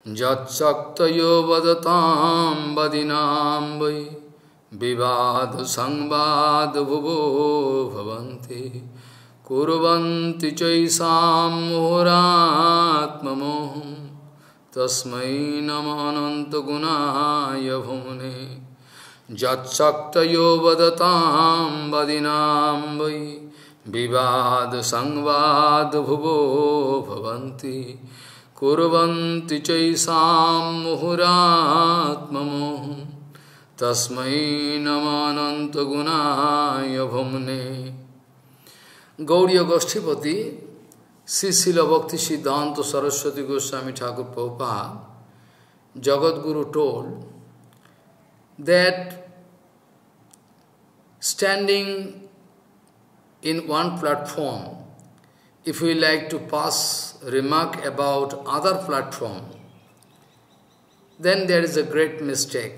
Jatshaktayo vadatam vadinam vai Vivad sangvad bhuvo bhavanti Kurvanti chaisam muhuratmamoham Tasmai namananta gunaya bhumne Jatshaktayo vadatam vadinam vai Vivad sangvad bhuvo bhavanti Kurvanti chaisam muhuratmamoham Tasmai namananta gunaya bhumne. Gauriya Goshtipati, Srila Bhakti Siddhanta Saraswati Goswami Thakur Prabhupada, Jagadguru told that standing in one platform, if we like to pass remark about other platform, then there is a great mistake.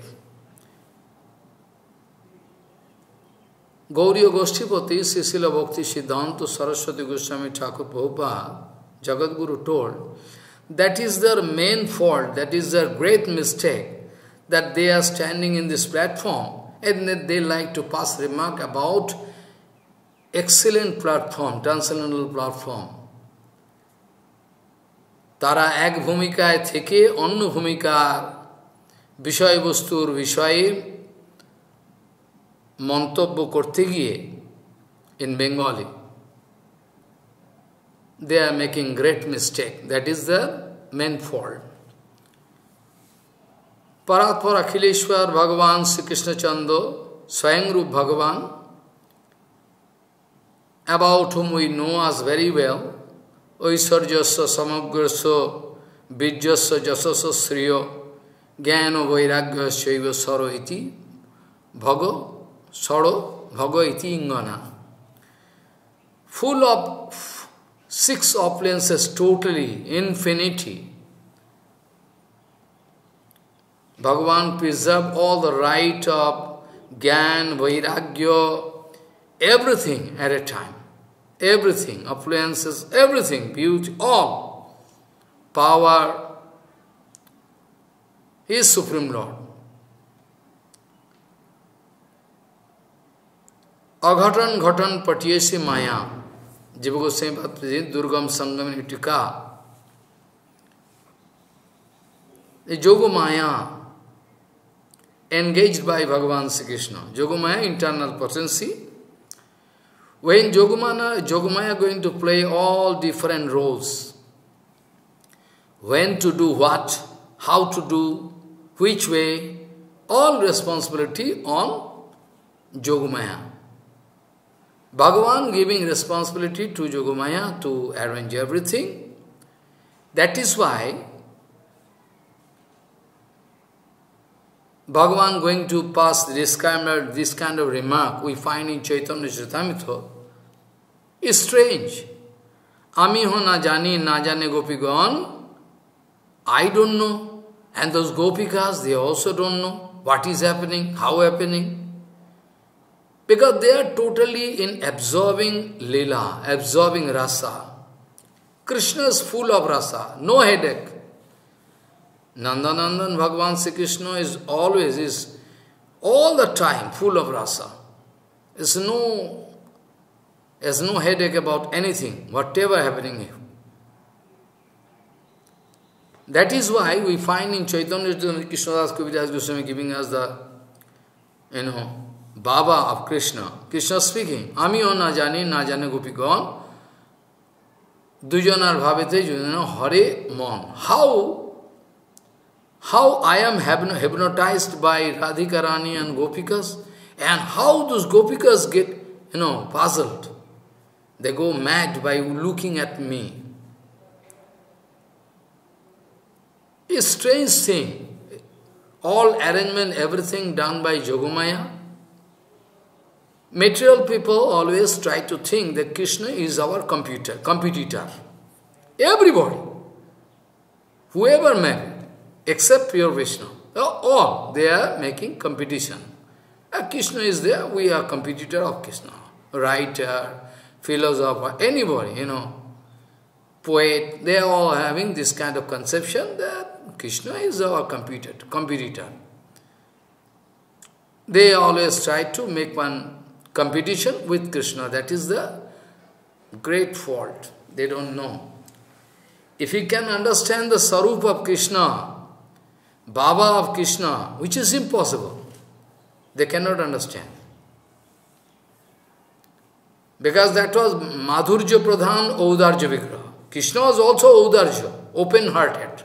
Gauriya Goshtipati, Srila Bhakti Siddhanta Saraswati Goswami Thakur Prabhupada, Jagadguru told, that is their main fault, that is their great mistake, that they are standing in this platform and that they like to pass remark about excellent platform, transcendental platform. তারা এক ভূমিকায় থেকে অন্য ভূমিকার বিষয়বস্তুর বিষয়ে মন্তব্য করতে গিয়ে in Bengali, they are making great mistake. That is the main fault. Paratpar Akhileshwar Bhagavan Sri Krishna Chandra, Swayamrup Bhagavan, about whom we know us very well, Oisarjasya Samagrasya Bijjasya Jasasya Sriyo Jnana Vairagyasya Saro iti Bhago Saro Bhago iti Ingana. Full of six opulences, totally infinity. Bhagavan preserved all the right of Gyan, Vairagya, everything at a time. Everything, opulences, everything, beauty, all. Power. He is Supreme Lord. Aghatan ghatan patyesi maya. Jiva Goswami Bhattacharya Durgam Sangam Nitika. The Yogamaya engaged by Bhagavan Sri Krishna. Yogamaya, internal potency. When Yogamaya going to play all different roles. When to do what, how to do, which way, all responsibility on Yogamaya. Bhagavan giving responsibility to Yogamaya to arrange everything. That is why Bhagavan going to pass this kind of remark we find in Chaitanya Charitamrita is strange. Ami ho na jani na jane gopigan. I don't know. And those gopikas, they also don't know what is happening, how happening. Because they are totally in absorbing lila, absorbing rasa. Krishna is full of rasa, no headache. Nandanandan Bhagavan Sri Krishna is always, all the time full of rasa. Has no headache about anything, whatever happening here. That is why we find in Chaitanya Krishnadas Kaviraj Goswami giving us the, Baba of Krishna. Krishna speaking, Ami o na jane gopigan, dujanar bhavete jujana hare mon. How I am hypnotized by Radhika Rani and Gopikas, and how those Gopikas get, puzzled. They go mad by looking at me. A strange thing. All arrangement, everything done by Yogamaya. Material people always try to think that Krishna is our competitor. Everybody, whoever met, except pure Vishnu, all, they are making competition. Krishna is there, we are competitor of Krishna. Writer, philosopher, anybody, poet, they are all having this kind of conception that Krishna is our competitor. They always try to make one competition with Krishna. That is the great fault. They don't know. If you can understand the Sarup of Krishna, Baba of Krishna, which is impossible, they cannot understand. Because that was Madhurja Pradhan Audarja Vigraha. Krishna was also Audarja, open-hearted.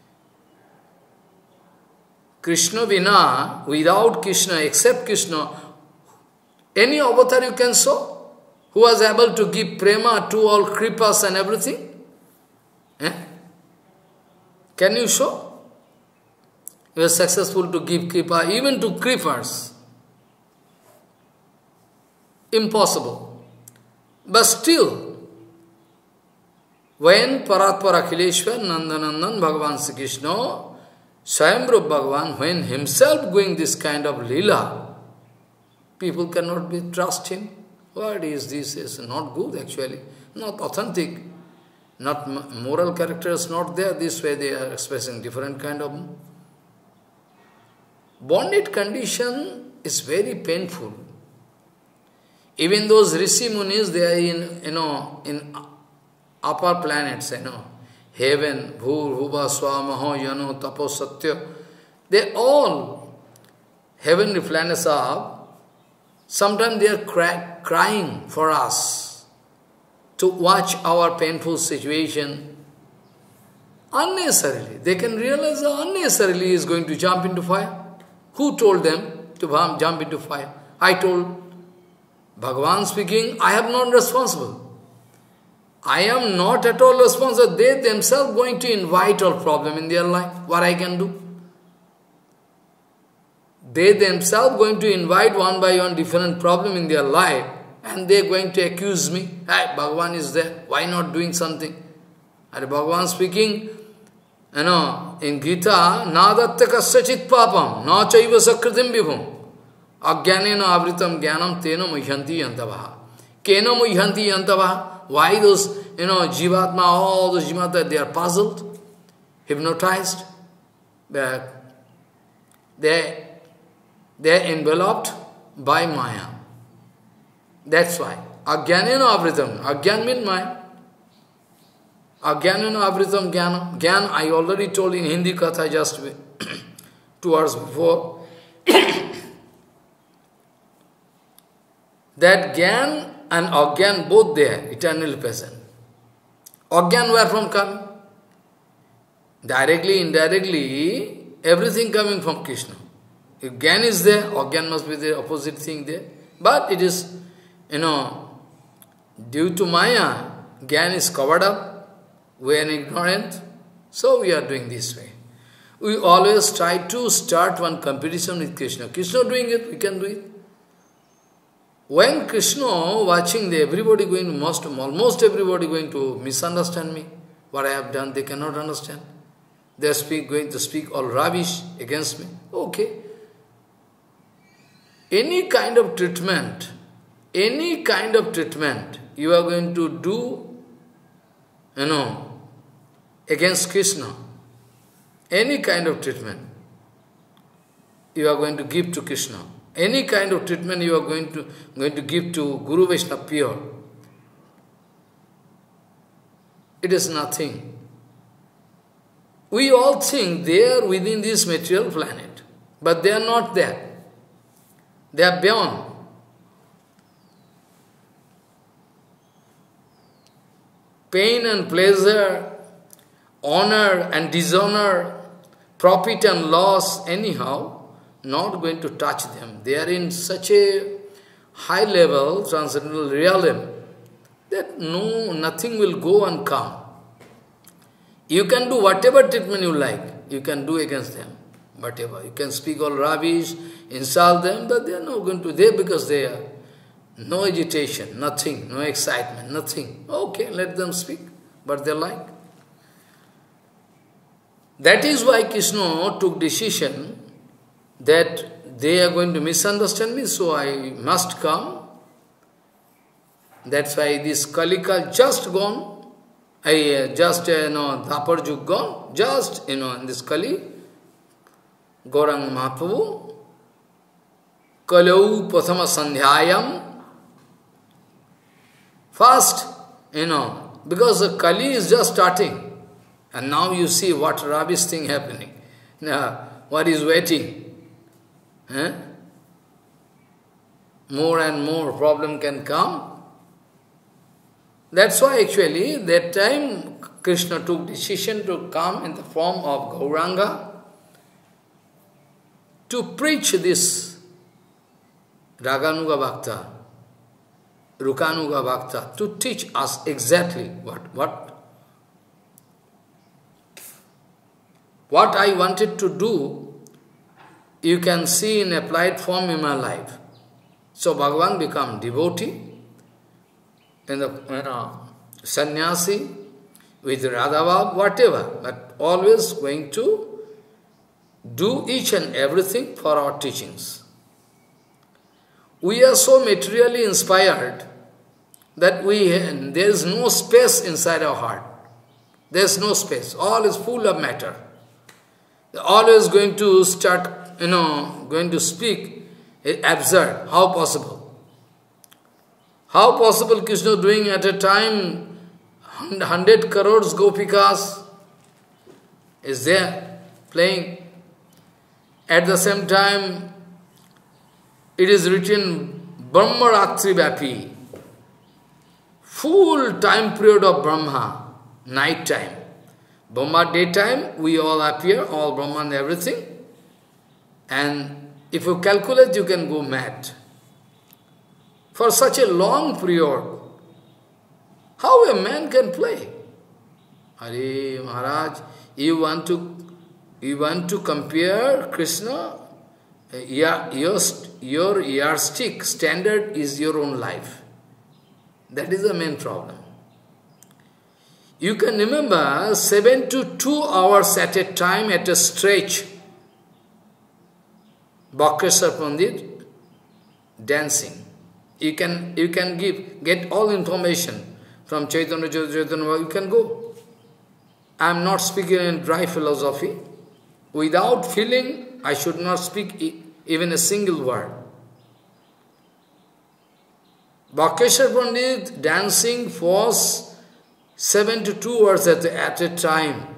Krishna Vina, without Krishna, except Krishna, any avatar you can show, who was able to give prema to all kripas and everything? Eh? Can you show? You are successful to give kripa, even to kripas. Impossible. But still, when Paratpara Akhileshwar, Nandanandan, Bhagavan Sri Krishna, Swayambhru Bhagavan, when himself going this kind of lila, people cannot trust him. What is this? It's not good actually, not authentic, not moral character is not there. This way they are expressing different kind of bonded condition is very painful. Even those Rishi Munis, they are in upper planets, heaven, Bhur, Bhuva, Swa, Maho, Yano, Tapo, Satya, they all, heavenly planets are, sometimes they are crying for us to watch our painful situation unnecessarily. They can realize that unnecessarily is going to jump into fire. Who told them to jump into fire? I told. Bhagavan speaking, I am not responsible. I am not at all responsible. They themselves going to invite all problem in their life. What I can do? They themselves going to invite one by one different problem in their life, and they are going to accuse me. Hey, Bhagavan is there. Why not doing something? And Bhagavan speaking, in Gita, Nadatta kasyachit papam, na chaiva sakritim vibhum. Ajnanena avritam jnanam tena muhyanti yantavaha. Kena muhyanti yantavaha. Why those, jivatma, all those jivatma, they are puzzled, hypnotized. They are enveloped by Maya. That's why. Ajnanena avritam. Ajnan means Maya. Ajnanena avritam jnanam. Jnan, I already told in Hindi Katha just 2 hours before. That Gyan and Agyan both there, eternally present. Agyan where from coming? Directly, indirectly, everything coming from Krishna. If Gyan is there, Agyan must be the opposite thing there. But it is, due to Maya, Gyan is covered up, we are ignorant, so we are doing this way. We always try to start one competition with Krishna. Krishna doing it, we can do it. When Krishna watching, everybody going, almost everybody going to misunderstand me. What I have done, they cannot understand. They are going to speak all rubbish against me. Okay. Any kind of treatment you are going to do, against Krishna, any kind of treatment you are going to give to Krishna, any kind of treatment you are going to give to Guru Vaishnava pure, it is nothing. We all think they are within this material planet, but they are not there. They are beyond. Pain and pleasure, honor and dishonor, profit and loss, anyhow, not going to touch them. They are in such a high level, transcendental realm, that nothing will go and come. You can do whatever treatment you like, you can do against them. Whatever. You can speak all rubbish, insult them, but they are not going to there because they are no agitation, nothing, no excitement, nothing. Okay, let them speak, but they like. That is why Krishna took decision that they are going to misunderstand me, so I must come. That's why this Kalika just gone, just, Dapar Yug gone, just, in this Kali, Gauranga Mahaprabhu, Kalau Prathama Sandhyayam, first, because the Kali is just starting, and now you see what rubbish thing happening. Now, what is waiting? More and more problem can come. That's why actually, that time, Krishna took decision to come in the form of Gauranga to preach this Raganuga Bhakta, Rukanuga Bhakta, to teach us exactly what I wanted to do, you can see in applied form in my life. So Bhagavan become devotee, in the sannyasi, with Radhabhav, whatever, but always going to do each and everything for our teachings. We are so materially inspired that there is no space inside our heart. There is no space. All is full of matter. Always going to start, going to speak. Absurd. How possible? How possible Krishna doing at a time 100 crores gopikas is there playing. At the same time, it is written Brahmaratri Vapi, full time period of Brahma, night time. Brahma daytime, we all appear, all Brahma and everything. And if you calculate, you can go mad. For such a long period, how a man can play? Hare Maharaj, you want to compare Krishna? Your yardstick standard is your own life. That is the main problem. You can remember 7 to 2 hours at a time at a stretch. Bhakreshwar Pandit dancing. You can get all information from Chaitanya, you can go. I am not speaking in dry philosophy. Without feeling, I should not speak even a single word. Bhakreshwar Pandit dancing was 7 to 2 hours at a time.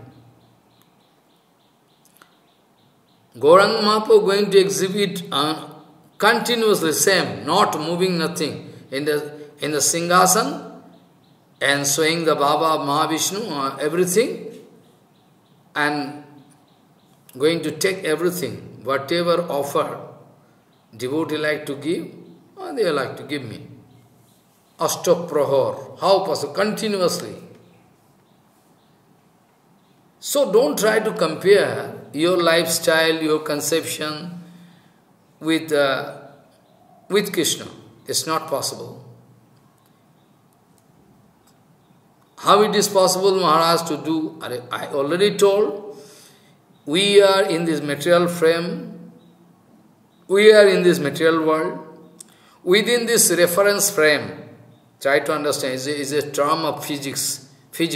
Gauranga Mahaprabhu going to exhibit continuously same, not moving nothing, in the Singhasan and showing the Baba Mahavishnu, everything, and going to take everything, whatever offer devotee like to give, they like to give me. Ashtok Prahar, how possible? Continuously. So don't try to compare your lifestyle, your conception with Krishna. It's not possible. How it is possible, Maharaj, to do? I already told, we are in this material frame, we are in this material world. Within this reference frame, try to understand, is a term of physics.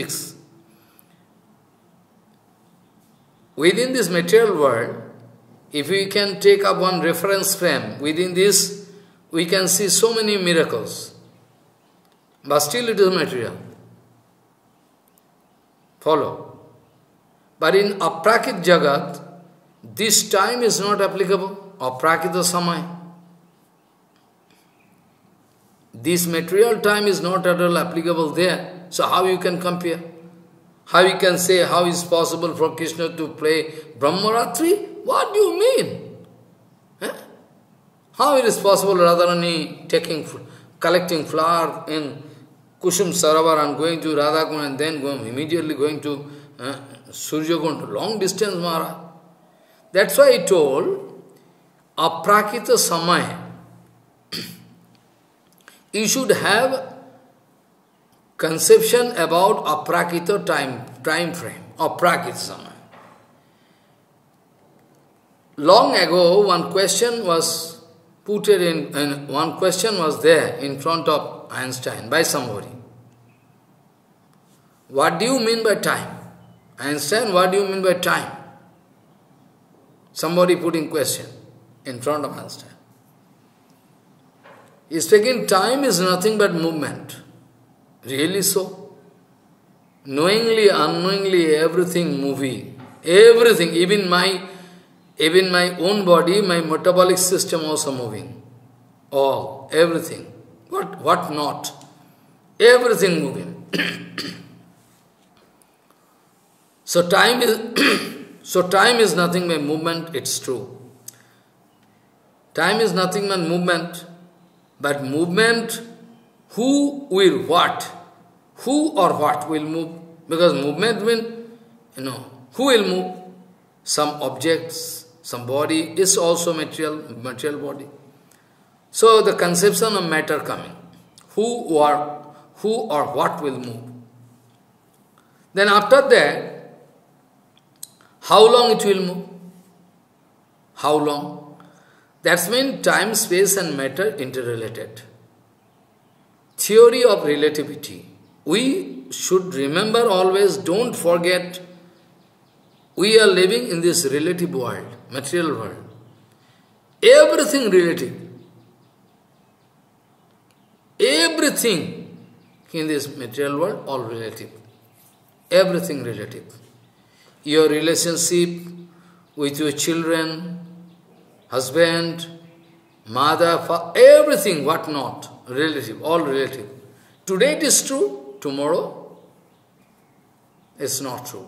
Within this material world, if we can take up one reference frame, within this, we can see so many miracles. But still it is material. Follow. But in Aprakrit Jagat, this time is not applicable. Aprakita Samaya. This material time is not at all applicable there. So how you can compare? How you can say how is possible for Krishna to play Brahmaratri? What do you mean? How it is possible Radharani collecting flower in Kushum Sarovar and going to Radhakund and then immediately going to Suryakunta, long distance Maharaj. That's why he told, Aprakita Samaya. You should have conception about Aprakita time frame, Aprakita Samaya. Long ago, one question was put one question was there in front of Einstein by somebody. What do you mean by time? Einstein, what do you mean by time? Somebody putting question in front of Einstein. He's taking time is nothing but movement. Really so? Knowingly, unknowingly, everything moving. Everything, even my own body, my metabolic system also moving. All, everything. What not? Everything moving. So time is nothing but movement, it's true. Time is nothing but movement, who will what? Who or what will move? Because movement will, who will move? Some objects, some body is also material body. So the conception of matter coming. Who or what will move? Then after that, how long it will move? How long? That means time, space and matter interrelated. Theory of relativity. We should remember always, don't forget, we are living in this relative world, material world. Everything relative. Everything in this material world, all relative. Everything relative. Your relationship with your children, husband, mother, father, everything, what not, relative, all relative. Today it is true, tomorrow it's not true.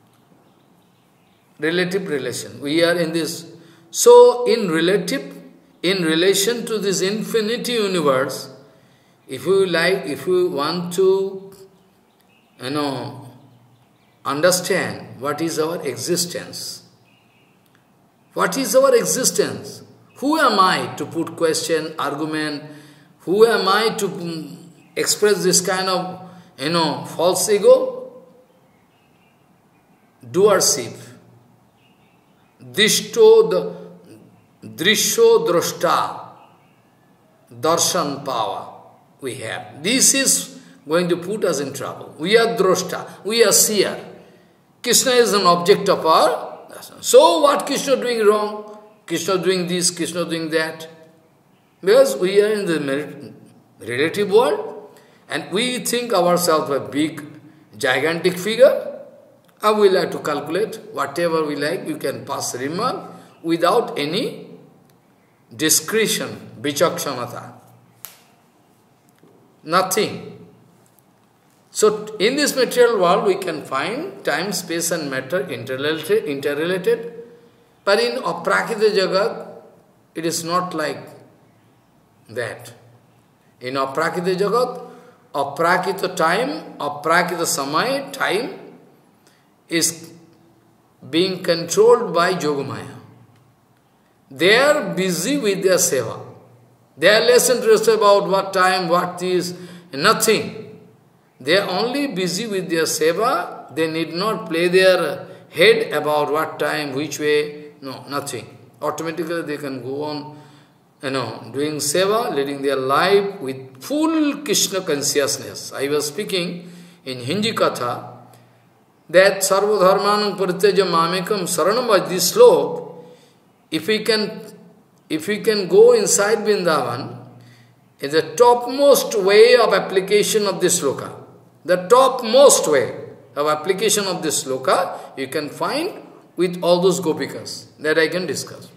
Relative relation. We are in this. So in relation to this infinity universe, if you want to, understand what is our existence. What is our existence? Who am I to put question, argument? Who am I to express this kind of, false ego? Doership. Drishto drashta. Darshan power we have. This is going to put us in trouble. We are drashta. We are seer. Krishna is an object of our darshan. So what Krishna doing wrong? Krishna doing this, Krishna doing that. Because we are in the relative world and we think ourselves a big, gigantic figure. And we like to calculate whatever we like, you can pass remark without any discretion, vichakshanata. Nothing. So, in this material world, we can find time, space and matter interrelated. But in Aprakita Jagat, it is not like that. In Aprakita Jagat, Aprakita time, Aprakita samay, time, is being controlled by Yogamaya. They are busy with their seva. They are less interested about what time, what is, nothing. They are only busy with their seva. They need not play their head about what time, which way, no, nothing. Automatically they can go on, doing seva, leading their life with full Krishna consciousness. I was speaking in Hindi Katha, that sarva dharmanam parityaja mamekam saranam by this slope, if we can go inside Vrindavan, is the topmost way of application of this sloka. The topmost way of application of this sloka you can find with all those gopikas that I can discuss.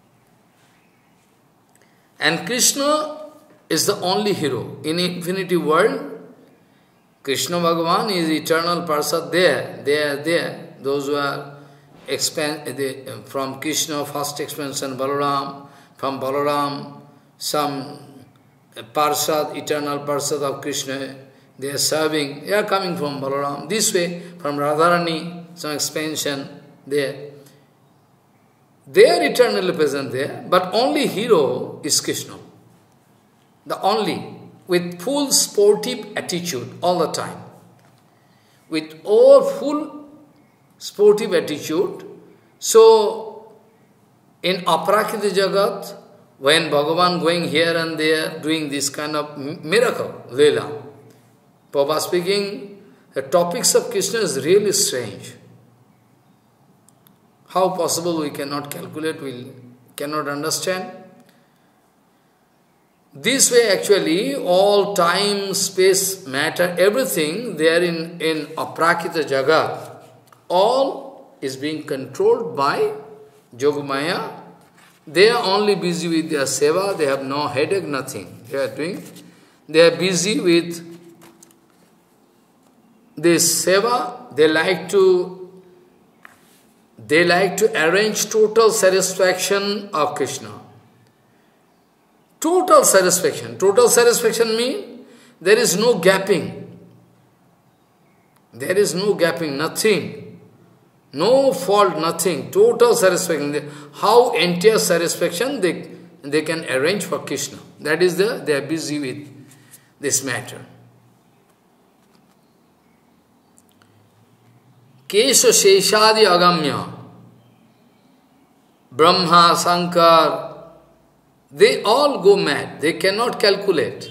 And Krishna is the only hero in infinity world. Krishna Bhagavan is eternal Parsad there. They are there. Those who are from Krishna, first expansion, Balaram, from Balaram, some Parsad, eternal Parsad of Krishna, they are serving, they are coming from Balaram. This way, from Radharani, some expansion there. They are eternally present there, but only hero is Krishna. The only, with full sportive attitude all the time. With all full sportive attitude. So, in Aprakita Jagat, when Bhagavan going here and there, doing this kind of miracle, Leela, Prabhupada speaking, The topics of Krishna is really strange. How possible we cannot calculate, we cannot understand. This way actually, all time, space, matter, everything there in Aprakita Jagat, all is being controlled by Yogamaya. They are only busy with their seva, they have no headache, nothing they are doing. They are busy with this seva, they like to arrange total satisfaction of Krishna. Total satisfaction. Total satisfaction means there is no gapping. There is no gapping, nothing. No fault, nothing. Total satisfaction. How entire satisfaction they can arrange for Krishna. That is they are busy with this matter. Kesha Sheshadi Agamya, Brahma, Shankar, they all go mad. They cannot calculate.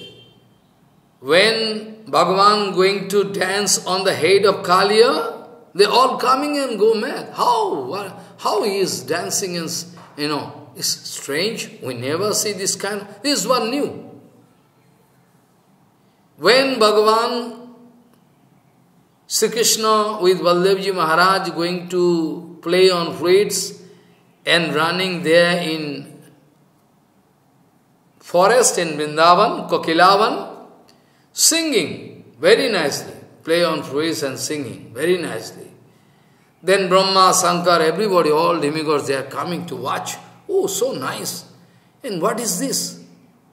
When Bhagavan going to dance on the head of Kaliya, they all coming and go mad. How he is dancing and, it's strange. We never see this kind. This is one new. When Bhagavan, Sri Krishna with Valdevji Maharaj going to play on flutes and running there in forest in Vrindavan, Kokilavan, singing very nicely, play on flutes and singing very nicely. Then Brahma, Shankar, everybody, all demigods, they are coming to watch. Oh, so nice. And what is this?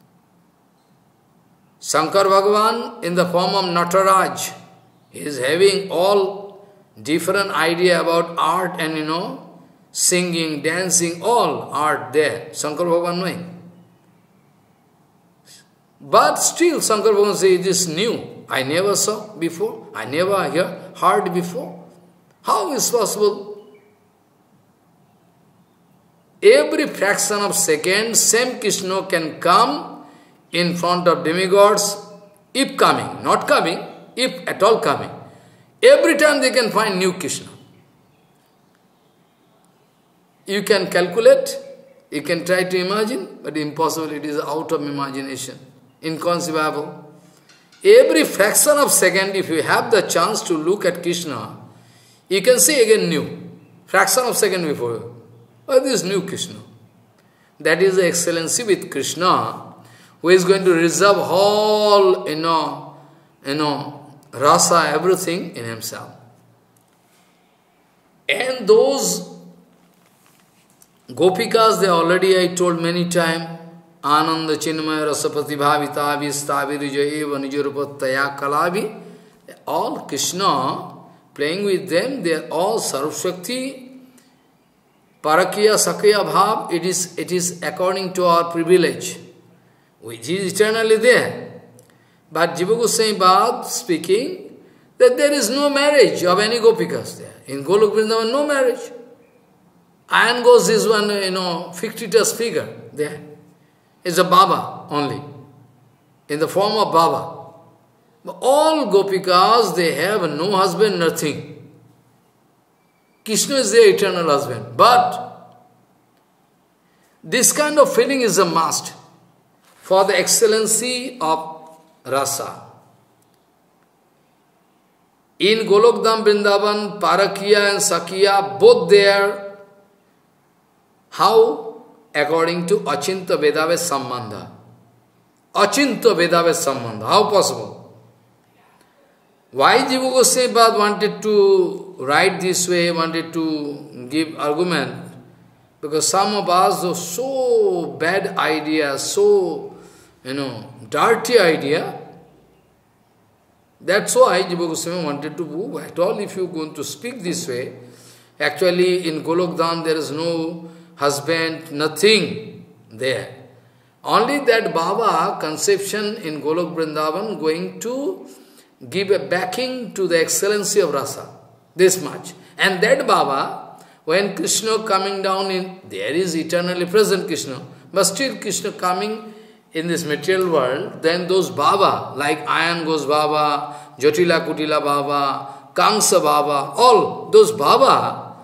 Shankar Bhagavan in the form of Nataraj, he is having all different idea about art and singing, dancing, all art there. Shankar Bhagavan knowing. But still, Shankar Bhagavan says, it is new. I never saw before. I never heard before. How is possible? Every fraction of second, same Krishna can come in front of demigods, if coming, not coming, if at all coming. Every time they can find new Krishna. You can calculate, you can try to imagine, but impossible, it is out of imagination. Inconceivable. Every fraction of second, if you have the chance to look at Krishna, you can see again new. Fraction of second before you. Oh, this new Krishna. That is the excellency with Krishna, who is going to reserve all, rasa, everything in himself. And those Gopikas, they already I told many times, Ananda Chinmaya Rasapati Bhavita Vistavirijo Eva Nijarupattaya Kalavi, all Krishna playing with them, they are all Sarvashakti, Parakya, Sakya Bhav, it is according to our privilege, which is eternally there. But Jiva Goswami Bhav speaking that there is no marriage of any Gopikas there. In Golok Vrindavan, no marriage. Iron Ghosh is one, fictitious figure there. It's a Baba only, in the form of Baba. But all Gopikas, they have no husband, nothing. Krishna is their eternal husband. But this kind of feeling is a must for the excellency of rasa. In Golokdam Vrindavan, Parakya and Sakya, both there, how? According to Achinta Vedaves Sambandha. Achinta Vedaves Sambandha. How possible? Why Jiva Goswami Pad wanted to write this way, wanted to give argument? Because some of us, those so bad idea, so, dirty idea, that's why Jiva Goswami wanted to move. At all, if you are going to speak this way, actually in Golokdam there is no husband, nothing there. Only that Baba conception in Golok Vrindavan going to give a backing to the excellency of rasa. This much. And that Baba, when Krishna coming down there is eternally present Krishna, but still Krishna coming in this material world, then those Baba, like Ayan Ghosh Baba, Jotila Kutila Baba, Kamsa Baba, all those Baba,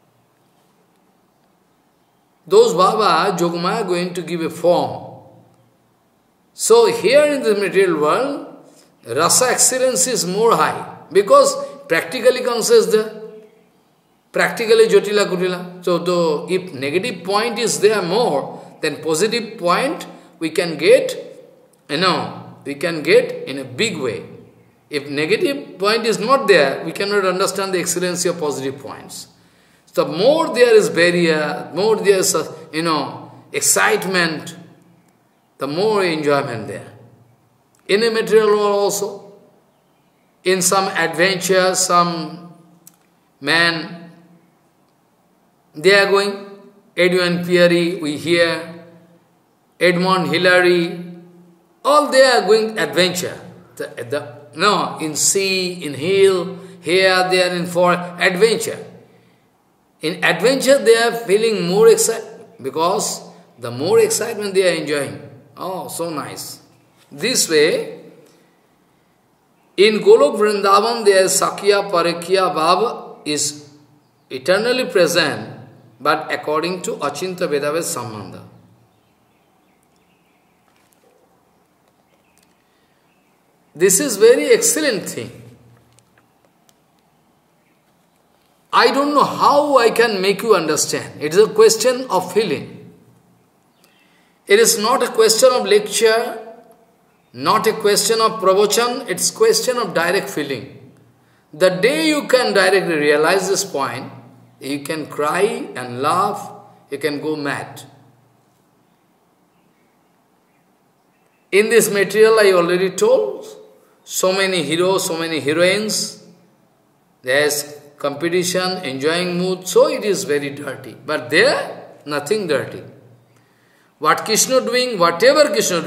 Yogamaya are going to give a form. So here in the material world, rasa excellence is more high, because practically Kamsa is there, practically Jotila Kutila. So if negative point is there more, then positive point we can get, we can get in a big way. If negative point is not there, we cannot understand the excellency of positive points. So more there is barrier, more there is, excitement, the more enjoyment there. In a material world also, in some adventure, some man, they are going, Edwin Peary, we hear, Edmund Hillary, all they are going adventure. In sea, in hill, here, there, in forest, adventure. In adventure, they are feeling more excited, because the more excitement they are enjoying. Oh, so nice. This way, in Golok Vrindavan, there is Sakya Parakya Bhava is eternally present, but according to Achinta Vedaved Sambandha. This is very excellent thing. I don't know how I can make you understand. It is a question of feeling. It is not a question of lecture, not a question of pravachan, it's a question of direct feeling. The day you can directly realize this point, you can cry and laugh, you can go mad. In this material, I already told, so many heroes, so many heroines, there is competition, enjoying mood, so it is very dirty. But there, nothing dirty. What Krishna doing, whatever Krishna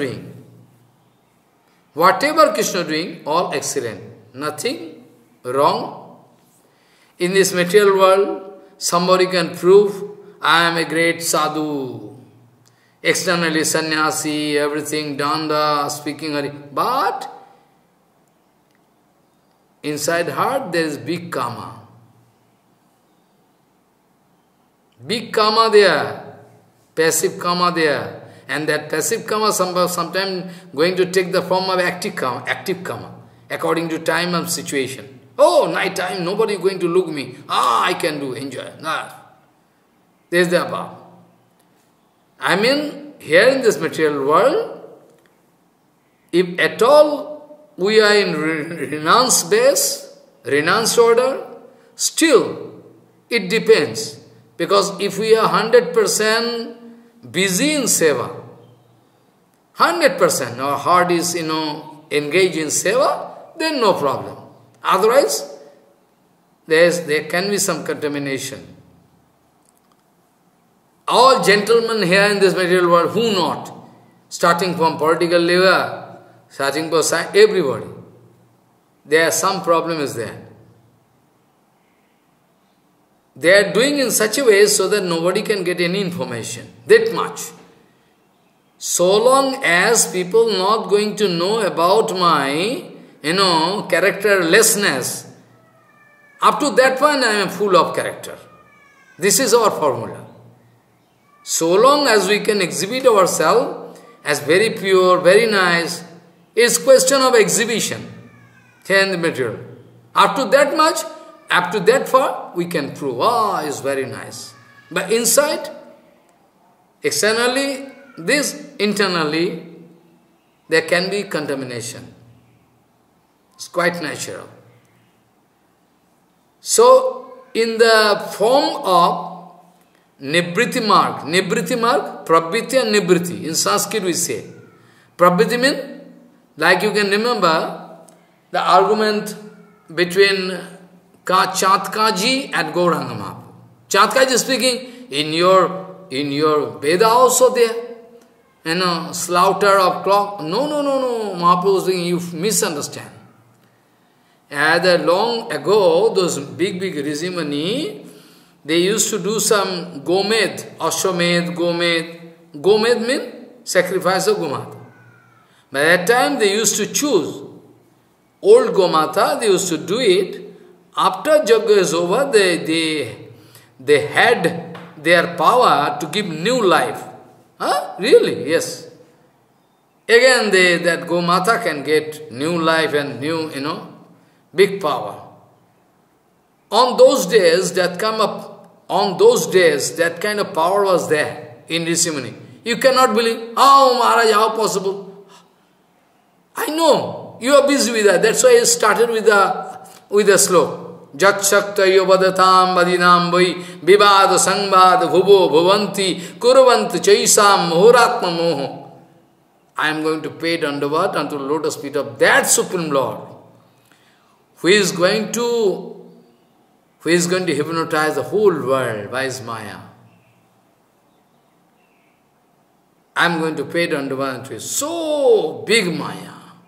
doing, all excellent. Nothing wrong. In this material world, somebody can prove, I am a great sadhu. Externally sannyasi, everything, danda, speaking Hari. But inside heart there is big kama. Big kama there, passive kama there. And that passive kama sometimes going to take the form of active kama, according to time and situation. Oh, night time, nobody is going to look me. I can do, enjoy. Nah. There is the above. I mean, here in this material world, if at all we are in renounce base, renounce order, still it depends. Because if we are 100% busy in seva, 100%, our heart is, engaged in seva, then no problem. Otherwise, there can be some contamination. All gentlemen here in this material world, who not? Starting from political leader, starting from everybody. There some problem is there. They are doing in such a way so that nobody can get any information. That much. So long as people not going to know about my, characterlessness, up to that point I am full of character. This is our formula. So long as we can exhibit ourselves as very pure, very nice, it's question of exhibition here in the material. Up to that much, up to that far, we can prove, it's very nice. But inside, externally, internally, there can be contamination. It's quite natural. So, in the form of Nibriti mark, Prabhiti and Nibriti, in Sanskrit we say. Prabhiti means, like you can remember, the argument between Chatkaji and Gauranga Mahaprabhu. Chatkaji is speaking, in your Veda also there, slaughter of clock. No, Mahaprabhu is saying, you misunderstand. Long ago, those big Rizimani, they used to do some Gomed, Ashwamed, Gomed. Gomed means sacrifice of Gomata. By that time, they used to choose old Gomata, they used to do it. After Yajna is over, they had their power to give new life. Huh? Really? Yes. Again, that Gomata can get new life and new, big power. On those days, that kind of power was there in Risimuni. You cannot believe, oh Maharaj, how possible? I know, you are busy with that. That's why I started with a sloka. Jat shaktayo vadatam vadinam vai vivada sangvad bhuvo bhuvanti kurvanti chaisam muhuratma moho. I am going to pay dandavat unto the lotus feet of that Supreme Lord, who is going to hypnotize the whole world by his Maya. I am going to pay dandavat unto his so big Maya.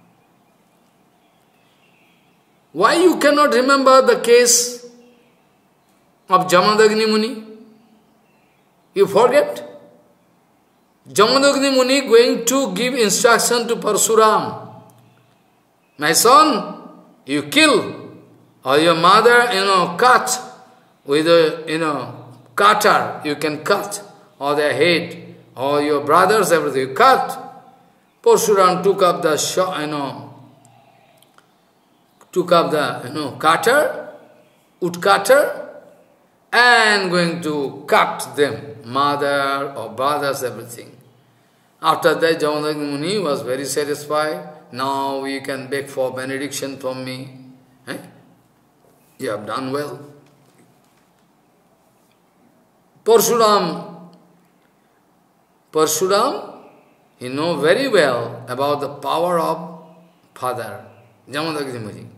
Why you cannot remember the case of Jamadagni Muni? You forget? Jamadagni Muni going to give instruction to Parsuram. My son, you kill, or your mother, cut with a, cutter, you can cut, or their head, or your brothers, everything, you cut. Parsuram took up the cutter, wood cutter, and going to cut them, mother or brothers, everything. After that, Jamadagni Muni was very satisfied. Now you can beg for benediction from me. You have done well. Parsuram, he knows very well about the power of father, Jamadagni Muni.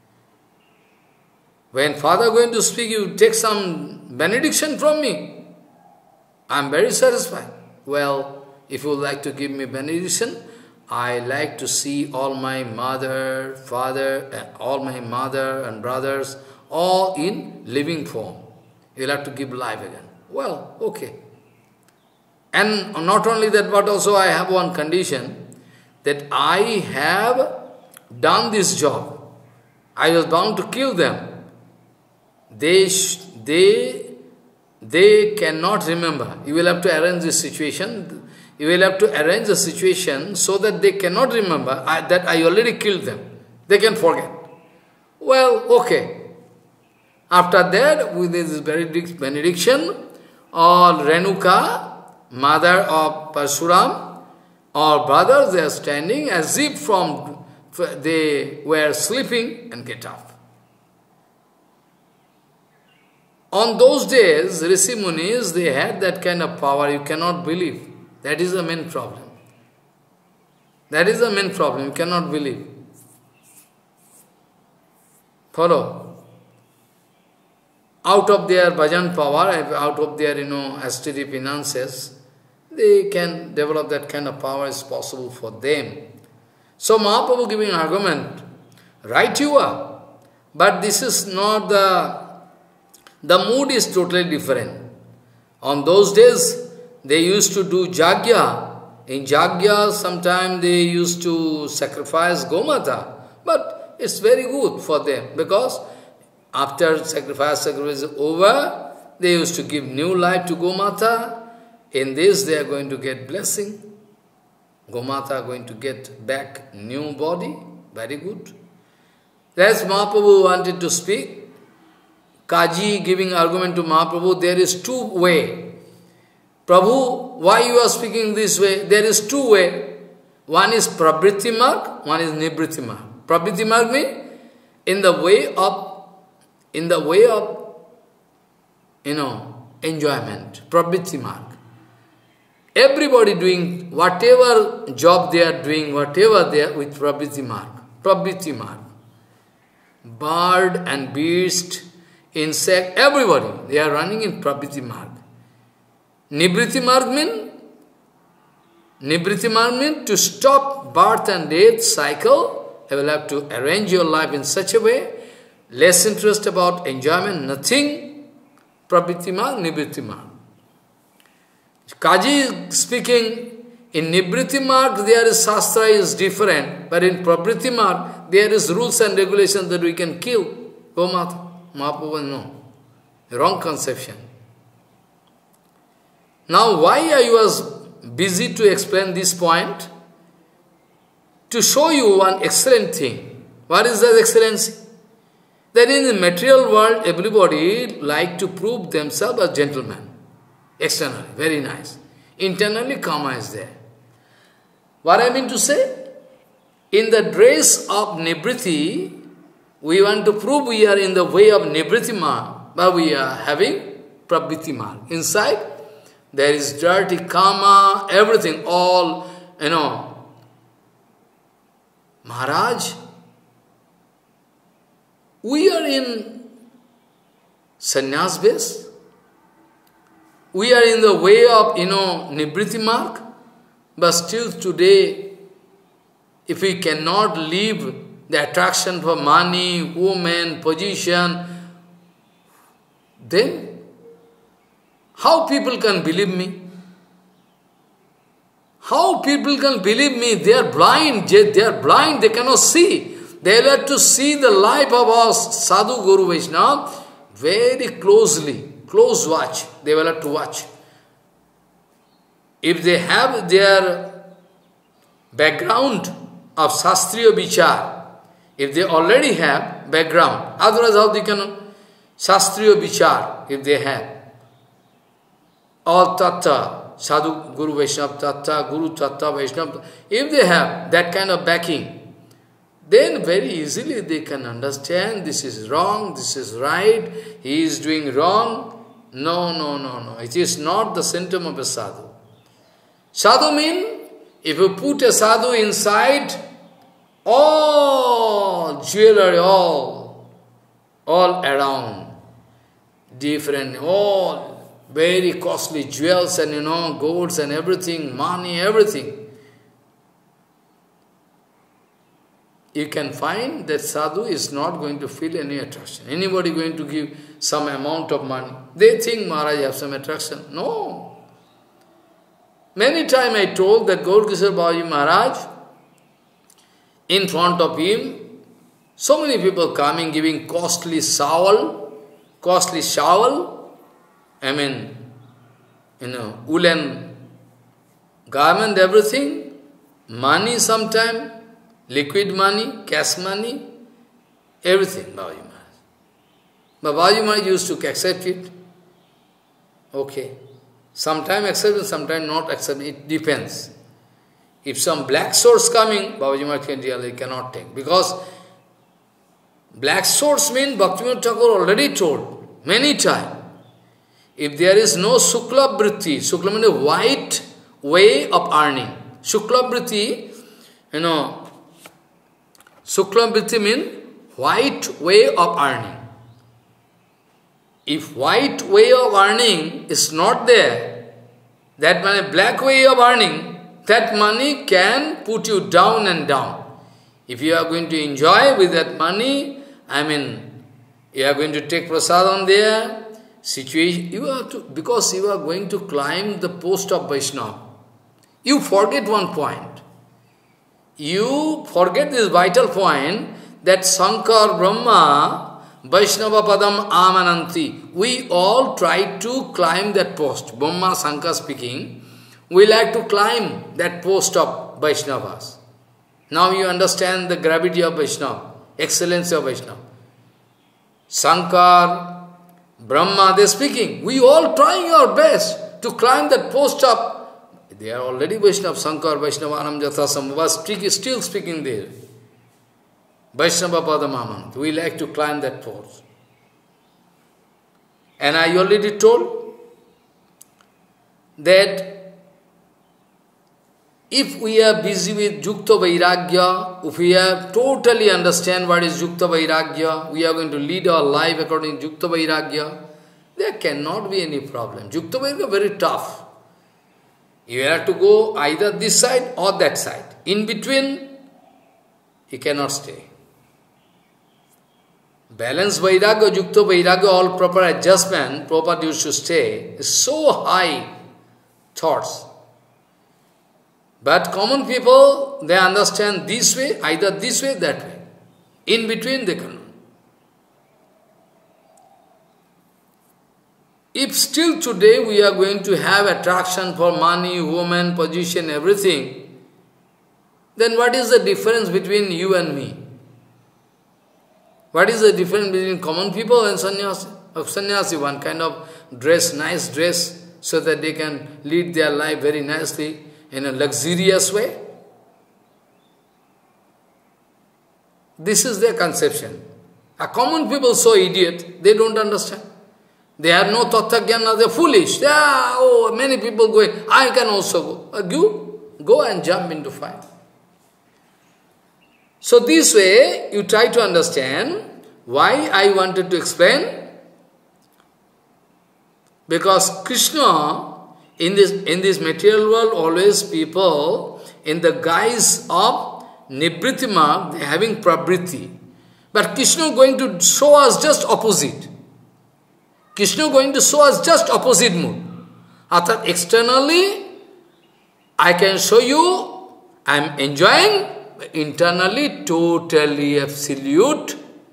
When father going to speak, you take some benediction from me. I am very satisfied. Well, if you would like to give me benediction, I like to see all my mother, father, all my mother and brothers, all in living form. You'll have to give life again. Well, okay. And not only that, but also I have one condition, that I have done this job. I was bound to kill them. They cannot remember. You will have to arrange this situation. You will have to arrange the situation so that they cannot remember that I already killed them. They can forget. Well, okay. After that, with this benediction, all Renuka, mother of Parsuram, all brothers, they are standing as if they were sleeping and get up. On those days, Rishi Munis, they had that kind of power, you cannot believe. That is the main problem. That is the main problem, you cannot believe. Follow? Out of their bhajan power, out of their, austere finances, they can develop that kind of power is possible for them. So Mahaprabhu giving argument, right you are, but this is not the mood is totally different. On those days, they used to do jagya. In jagya, sometimes they used to sacrifice Gomata. But it's very good for them, because after sacrifice is over, they used to give new life to Gomata. In this, they are going to get blessing. Gomata are going to get back new body. Very good. That's Mahaprabhu wanted to speak. Kaji giving argument to Mahaprabhu, there is two way. Prabhu, why you are speaking this way? There is two way. One is Pravriti marg, one is Nivriti marg. Pravriti marg means in the way of enjoyment. Pravriti marg. Everybody doing whatever job they are doing, whatever they are with Pravriti marg. Pravriti marg. Bird and beast, insect, everybody, they are running in Pravriti marg. Nivriti marg means to stop birth and death cycle. You will have to arrange your life in such a way, less interest about enjoyment, nothing. Pravriti marg, Nivriti marg. Kaji speaking, in Nibriti Marg there is Shastra is different, but in Pravriti Marg there is rules and regulations that we can kill Gomata. Mahaprabhu, no. Wrong conception. Now why I was busy to explain this point? To show you one excellent thing. What is that excellency? That in the material world, everybody like to prove themselves as gentlemen. Externally, very nice. Internally, karma is there. What I mean to say? In the dress of Nibriti, we want to prove we are in the way of Nibriti Marg, but we are having Pravriti Marg. Inside, there is dirty karma, everything, all, Maharaj, we are in sannyas base. We are in the way of, Nibriti Marg. But still today, if we cannot leave the attraction for money, woman, position, then how people can believe me? How people can believe me? They are blind, they cannot see. They will have to see the life of our Sadhu Guru Vaishnava very closely, close watch. They will have to watch. If they have their background of Shastriya Vichar, if they already have background, otherwise how they can Shastriya Vichar, if they have all Tattva, Sadhu Guru Vaishnava Tattva, Guru Tattva Vaishnava, if they have that kind of backing, then very easily they can understand this is wrong, this is right, he is doing wrong. No. It is not the symptom of a sadhu. Sadhu means, if you put a sadhu inside, all jewelry, all around, different, all very costly jewels and golds and everything, money, everything. You can find that sadhu is not going to feel any attraction. Anybody going to give some amount of money, they think Maharaj have some attraction. No. Many times I told that Gaurkishore Babaji Maharaj, in front of him, so many people coming giving costly shawl, woolen garment, everything, money sometime, liquid money, cash money, everything, Babaji Maharaj. But Babaji Maharaj used to accept it. Okay. Sometimes accept it, sometimes not accept it. It depends. If some black swords coming, Babaji Maharaj really cannot take. Because black swords mean Bhaktivinoda Thakur already told many times. If there is no Shukla Vritti, Shukla means white way of earning. Shukla Vritti, Shukla Vritti means white way of earning. If white way of earning is not there, that means black way of earning, that money can put you down and down. If you are going to enjoy with that money, you are going to take prasadam there, situation, because you are going to climb the post of Vaishnava. You forget one point. You forget this vital point that Shankar, Brahma, Vaishnava Padam Amananti. We all try to climb that post. Brahma, Shankar speaking, we like to climb that post of Vaishnavas. Now you understand the gravity of Vaishnava, excellency of Vaishnava. Shankar, Brahma, they are speaking. We all trying our best to climb that post of. They are already Vaishnava, Shankar, Vaishnava, Anamjatha, Sambhava, still speaking there. Vaishnava Padamaman. We like to climb that post. And I already told that if we are busy with Yukta Vairagya, if we have totally understand what is Yukta Vairagya, we are going to lead our life according to Yukta Vairagya, there cannot be any problem. Yukta Vairagya is very tough. You have to go either this side or that side. In between, you cannot stay. Balanced Vairagya, Yukta Vairagya, all proper adjustment, proper used to stay, is so high thoughts. But common people, they understand this way, either this way, that way. In between they cannot. If still today we are going to have attraction for money, woman, position, everything, then what is the difference between you and me? What is the difference between common people and sannyasi? Sannyasi, one kind of dress, nice dress, so that they can lead their life very nicely in a luxurious way. This is their conception. A common people so idiot, they don't understand. They have no tattva-jnana, they are foolish. Many people going, I can also go. You go and jump into fire. So this way, you try to understand why I wanted to explain. Because Krishna, in this material world, always people, in the guise of Nibriti mark, they are having pravriti. But Krishna is going to show us just opposite. Krishna is going to show us just opposite mood. Arthat externally, I can show you, I am enjoying, internally, totally absolute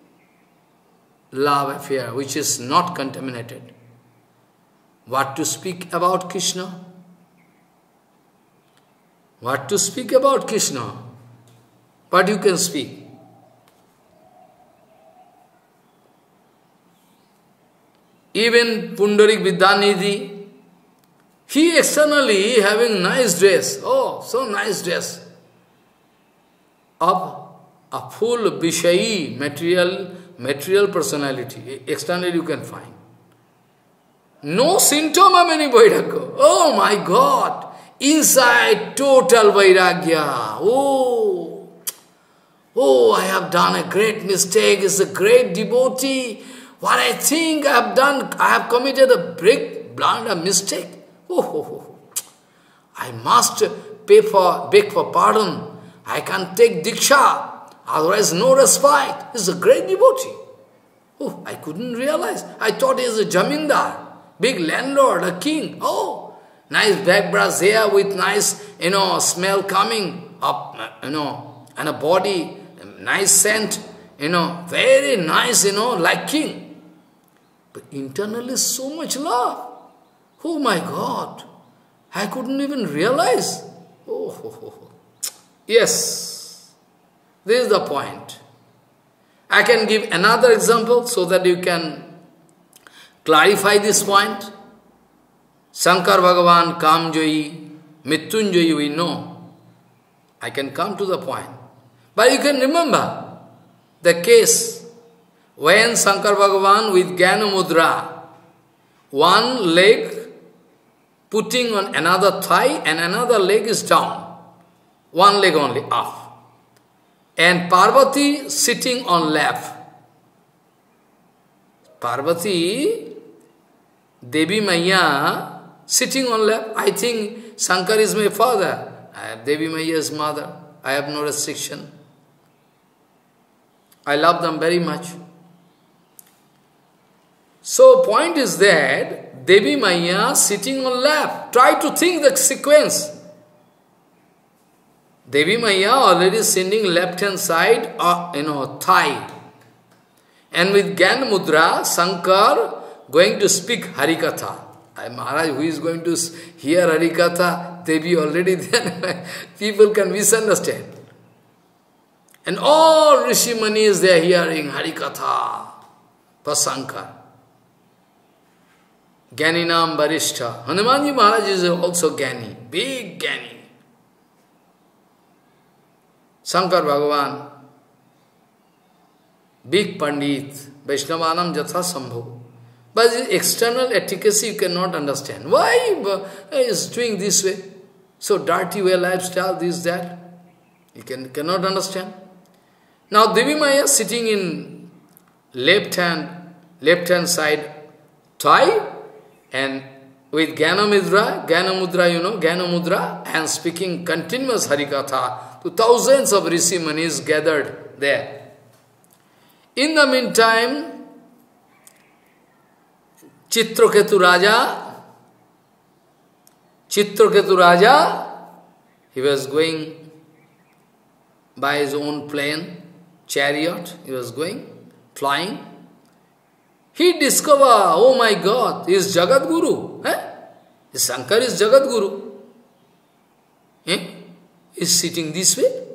love affair, which is not contaminated. What to speak about Krishna? What to speak about Krishna? What you can speak? Even Pundarik Vidyanidhi, he externally having nice dress. Oh, so nice dress. Of a full Vishayi, material personality. Externally you can find. No symptom of any Vairagya. Oh my God! Inside, total Vairagya. Oh, I have done a great mistake. It's a great devotee. What I think I have done, I have committed a big blunder, mistake. I must beg for pardon. I can take Diksha. Otherwise, no respite. He's a great devotee. Oh, I couldn't realize. I thought he's a Jamindar. Big landlord, a king. Oh, nice back brass hair with nice, smell coming up, and a body, nice scent, very nice, like king. But internally so much love. Oh my God, I couldn't even realize. Yes, this is the point. I can give another example so that you can clarify this point. Shankar Bhagavan, Kamjoyi, Mrityunjoyi, we know. I can come to the point. But you can remember the case when Shankar Bhagavan with Jnana Mudra, one leg putting on another thigh and another leg is down. One leg only up. And Parvati sitting on lap. Parvati, Devi Maya, sitting on lap. I think Shankar is my father. I have Devi Maya's mother. I have no restriction. I love them very much. So point is that Devi Maya sitting on lap. Try to think the sequence. Devi Maya already sitting left hand side, thigh. And with Jnana Mudra, Shankar going to speak Harikatha. Maharaj, who is going to hear Harikatha? Devi already there. People can misunderstand. And all Rishi Manis, they are hearing Harikatha for Shankar. Jnaninam Varishta. Hanumanji Maharaj is also Jnani, big Jnani. Shankar Bhagavan, big Pandit, Vaishnavanam Jatha Sambhu. But the external efficacy you cannot understand. Why he is doing this way? So dirty way lifestyle, this, that. You cannot understand. Now Devi Maya sitting in left hand side thigh, and with Jnana Mudra, Jnana Mudra, and speaking continuous Harikatha to thousands of Rishi Manis gathered there. In the meantime, Chitraketu Raja, He was going by his own plane, chariot, he was going, flying. He discovered, oh my God, he is Jagat Guru. Shankar is Jagat Guru. He is sitting this way,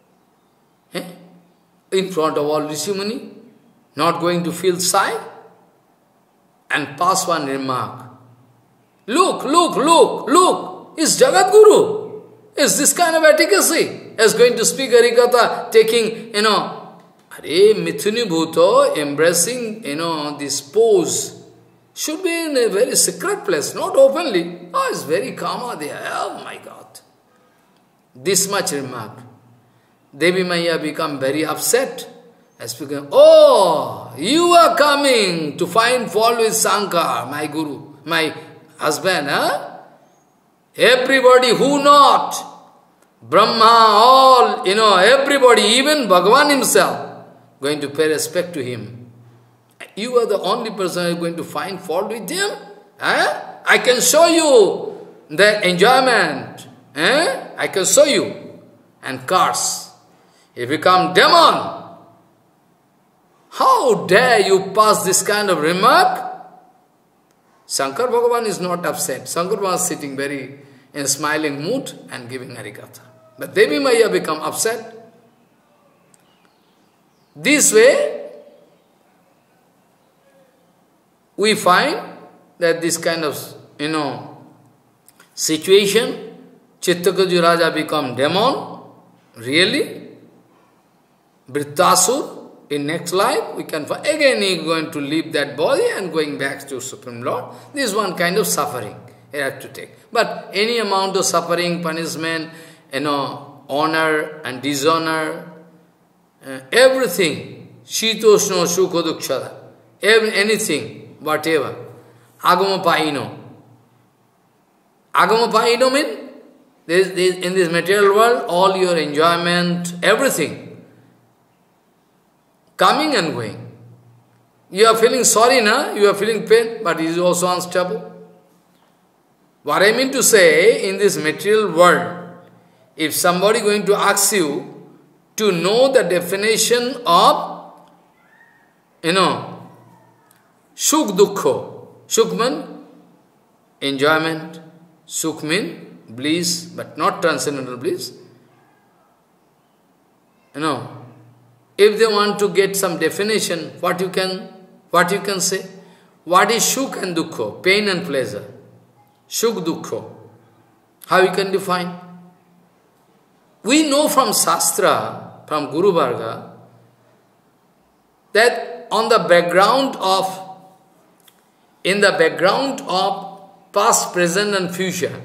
in front of all Rishi Muni, not going to feel shy, and pass one remark. Look, look, look, look, is Jagat Guru. Is this kind of efficacy? Is going to speak Harikatha, taking, Are Mithuni Bhuto, embracing, this pose, should be in a very secret place, not openly. Oh, it's very calm there. Oh my God. This much remark. Devi Maya become very upset. As speaking, oh, you are coming to find fault with Shankar, my guru, my husband, Everybody who not, Brahma, all, everybody, even Bhagavan himself, going to pay respect to him. You are the only person who is going to find fault with him? I can show you the enjoyment. I can show you. And curse. You become demon. How dare you pass this kind of remark? Shankar Bhagavan is not upset. Shankar was sitting very in a smiling mood and giving Harikatha. But Devi Maya become upset. This way, we find that this kind of, situation, Chittakaja Raja become demon, really, Vrittasur, in next life, we can find, again he is going to leave that body and going back to Supreme Lord. This is one kind of suffering he has to take. But any amount of suffering, punishment, honor and dishonor, everything, Shitoshno, Sukha, anything, whatever, Agama Paino. Agama Paino means, in this material world, all your enjoyment, everything, coming and going. You are feeling sorry now, you are feeling pain, but it is also unstable. What I mean to say, in this material world, if somebody going to ask you to know the definition of, Sukh Dukkho. Sukh means enjoyment, Sukh means bliss, but not transcendental bliss. If they want to get some definition, what you can say? What is Sukh and Dukkho? Pain and pleasure. Sukh Dukkho. How you can define? We know from Shastra, from Guru Varga, that on the background of, in the background of past, present and future,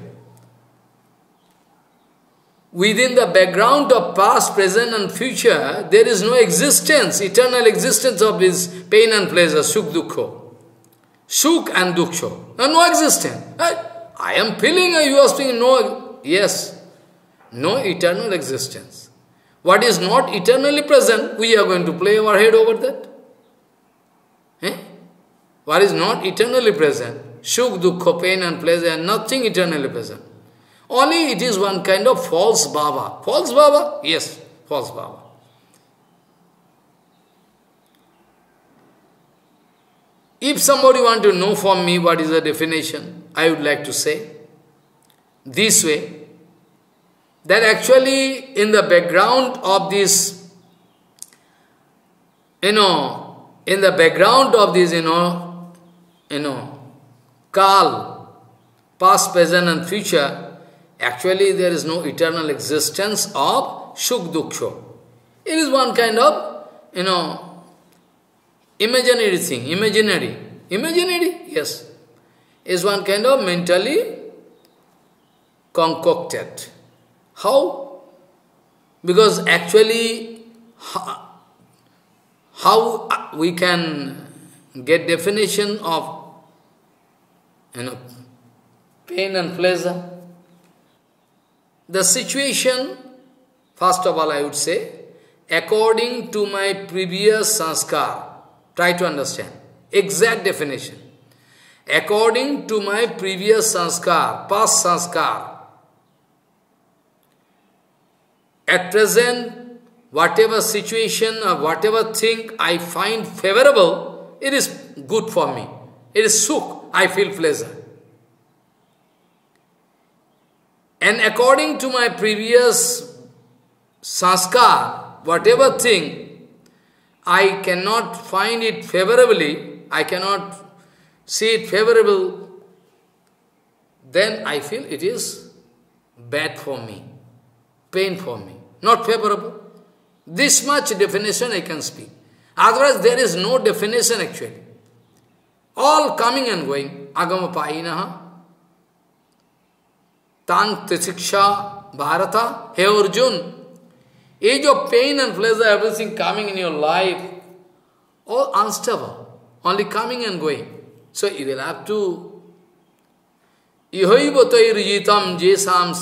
within the background of past, present and future, there is no existence, eternal existence of this pain and pleasure, Sukh Dukkho. Sukh and Dukkho. No existence. I am feeling, you are saying no. Yes. No eternal existence. What is not eternally present, we are going to play our head over that. What is not eternally present, Sukh, Dukkha, pain and pleasure, nothing eternally present. Only it is one kind of false bhava. False bhava? Yes, false bhava. If somebody want to know from me what is the definition, I would like to say this way, that actually in the background of this, in the background of this, Kal, past, present and future, actually there is no eternal existence of Sukh Dukkha. It is one kind of, imaginary thing, imaginary, yes, is one kind of mentally concocted. How? Because actually, how we can get definition of, pain and pleasure? The situation, first of all I would say, according to my previous sanskar, try to understand, exact definition. According to my previous sanskar, past sanskar, At present, whatever situation or whatever thing I find favorable, it is good for me. It is sukh, I feel pleasure. And according to my previous sanskar, whatever thing I cannot find it favorably, I cannot see it favorable, then I feel it is bad for me, pain for me, not favorable. This much definition I can speak. Otherwise there is no definition actually. All coming and going. Agama painaha. Tang tisiksha bharata. Hey Arjun. Age of pain and pleasure, everything coming in your life, all unstable. Only coming and going. So you will have to Ihaivatay rijitam jesam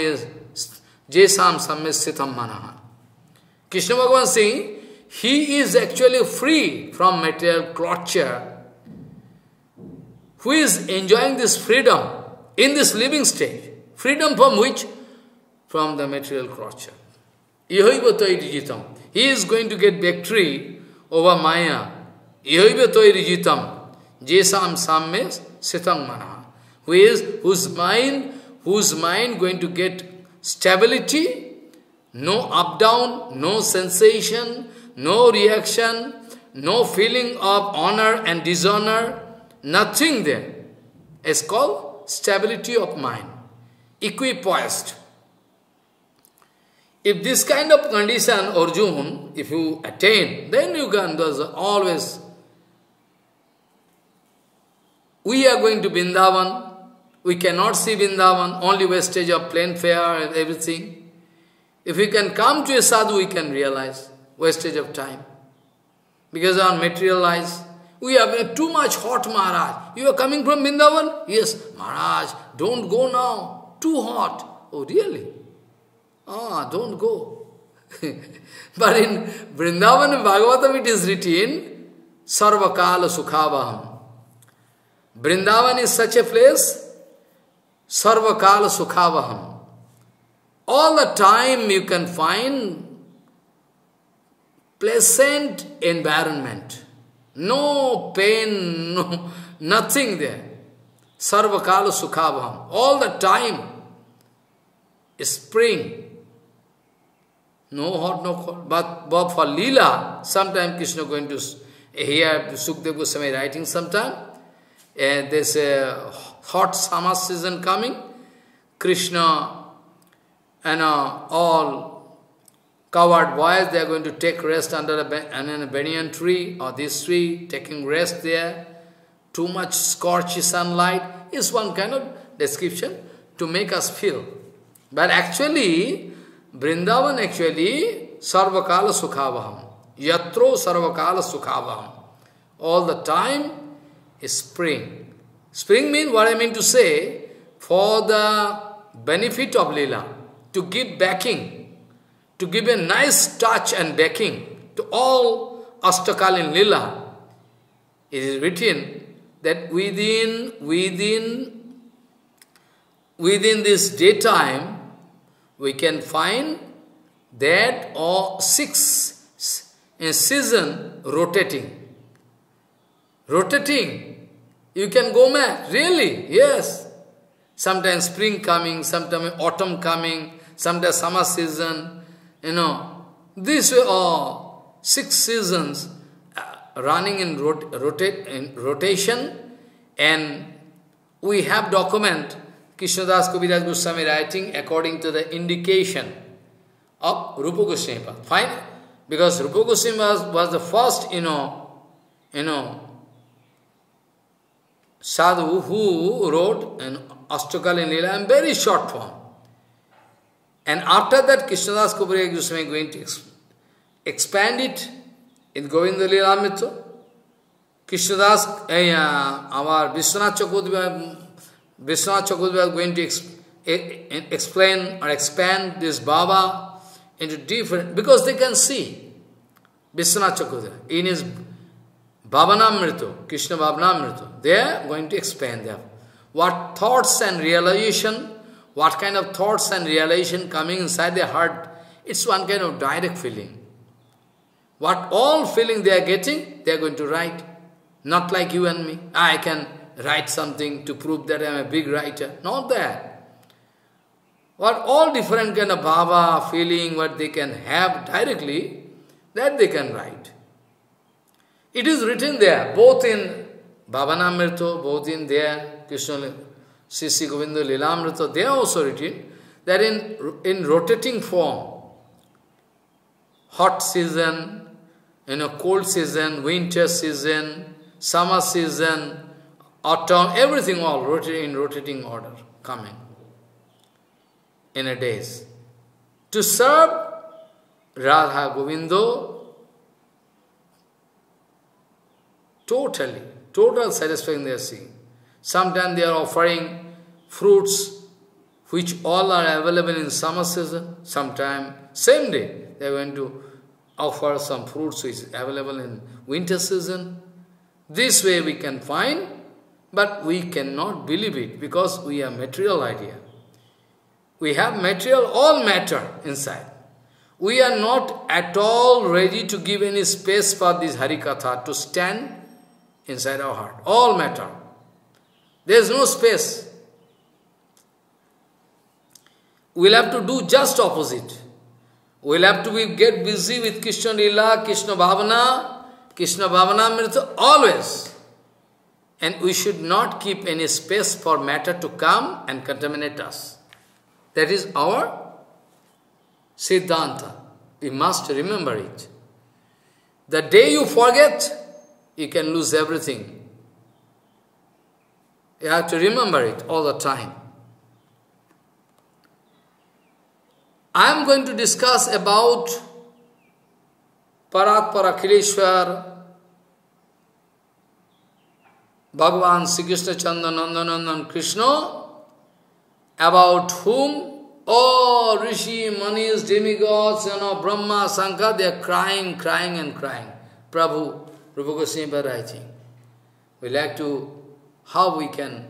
samme sitam manaha. Krishna Bhagavan saying, he is actually free from material torture, who is enjoying this freedom in this living state. Freedom from which? From the material torture. Ihaivatay rijitam. He is going to get victory over Maya. Ihaivatay rijitam jesam samme sitam manaha. Whose mind going to get stability, no up down, no sensation, no reaction, no feeling of honor and dishonor, nothing there. It's called stability of mind, equipoised. If this kind of condition, Arjun, if you attain, then you can, there's always, we are going to Vrindavan. We cannot see Vrindavan, only wastage of plane fare and everything. If we can come to a sadhu, we can realize wastage of time. Because our material eyes, we have too much hot, Maharaj. You are coming from Vrindavan? Yes, Maharaj, don't go now. Too hot. Oh, really? Ah, don't go. But in Vrindavan and Bhagavatam it is written, Sarvakala Sukhavaham. Vrindavan is such a place, Sarvakala Sukhavaham. All the time you can find pleasant environment. No pain, no, nothing there. Sarvakala Sukhavaham. All the time is spring. No hot, no cold. But for Leela, sometime Krishna going to hear Sukadeva Goswami writing sometime. There's a hot summer season coming. Krishna and all coward boys, they are going to take rest under a banyan tree or this tree, taking rest there. Too much scorchy sunlight is one kind of description to make us feel. But actually, Vrindavan actually, Sarvakala Sukhavaham. Yatro Sarvakala Sukhavaham. All the time is spring. Spring means what I mean to say, for the benefit of Leela, to give backing, to give a nice touch and backing to all Ashtakalin Leela. It is written that within this daytime, we can find that or 6 in season rotating. Rotating. You can go mad. Really? Yes. Sometimes spring coming, sometimes autumn coming, sometimes summer season. These way all 6 seasons running in rotation, and we have document Krishnadas Kaviraj Goswami writing according to the indication of Rupa Goswami. Fine? Because Rupa Goswami was the first, sadhu who wrote an Ashtakali Leela in very short form. And after that, Krishnadas Kaviraj Goswami is going to expand it in Govinda Leela Amrita. Krishnadas, our Vishwanath Chakravarti is going to explain or expand this Baba into different, because they can see Vishwanath Chakravarti in his Bhavanamrita, Krishna Bhavanamrita, they are going to expand them. What thoughts and realization, what kind of thoughts and realization coming inside their heart It's one kind of direct feeling. What all feeling they are getting, they are going to write. Not like you and me. I can write something to prove that I am a big writer. Not that. What all different kind of bhava, feeling, what they can have directly, that they can write. It is written there, both in Bhavanamrita, both in there, Krishna, Sri Govinda Lilamrita, they are also written, that in rotating form, hot season, cold season, winter season, summer season, autumn, everything all in rotating order, coming in a days. To serve Radha Govinda, total satisfaction they are seeing. Sometimes they are offering fruits which all are available in summer season. Sometimes, same day, they are going to offer some fruits which is available in winter season. This way we can find, but we cannot believe it because we have material idea. We have material, all matter inside. We are not at all ready to give any space for this Harikatha to stand inside our heart. All matter. There is no space. We'll have to do just opposite. We'll have to get busy with Krishna Lila, Krishna Bhavana Amrita, always. And we should not keep any space for matter to come and contaminate us. That is our Siddhanta. We must remember it. The day you forget, you can lose everything. You have to remember it all the time. I am going to discuss about Paratpara Akhileshwar, Bhagavan Sri Krishna Chandra Nandanandan Krishna, about whom all Rishi, Manis, demigods, Brahma, Sankar, they are crying, crying and crying. Prabhu, Rupa Goswami writing. We like to, how we can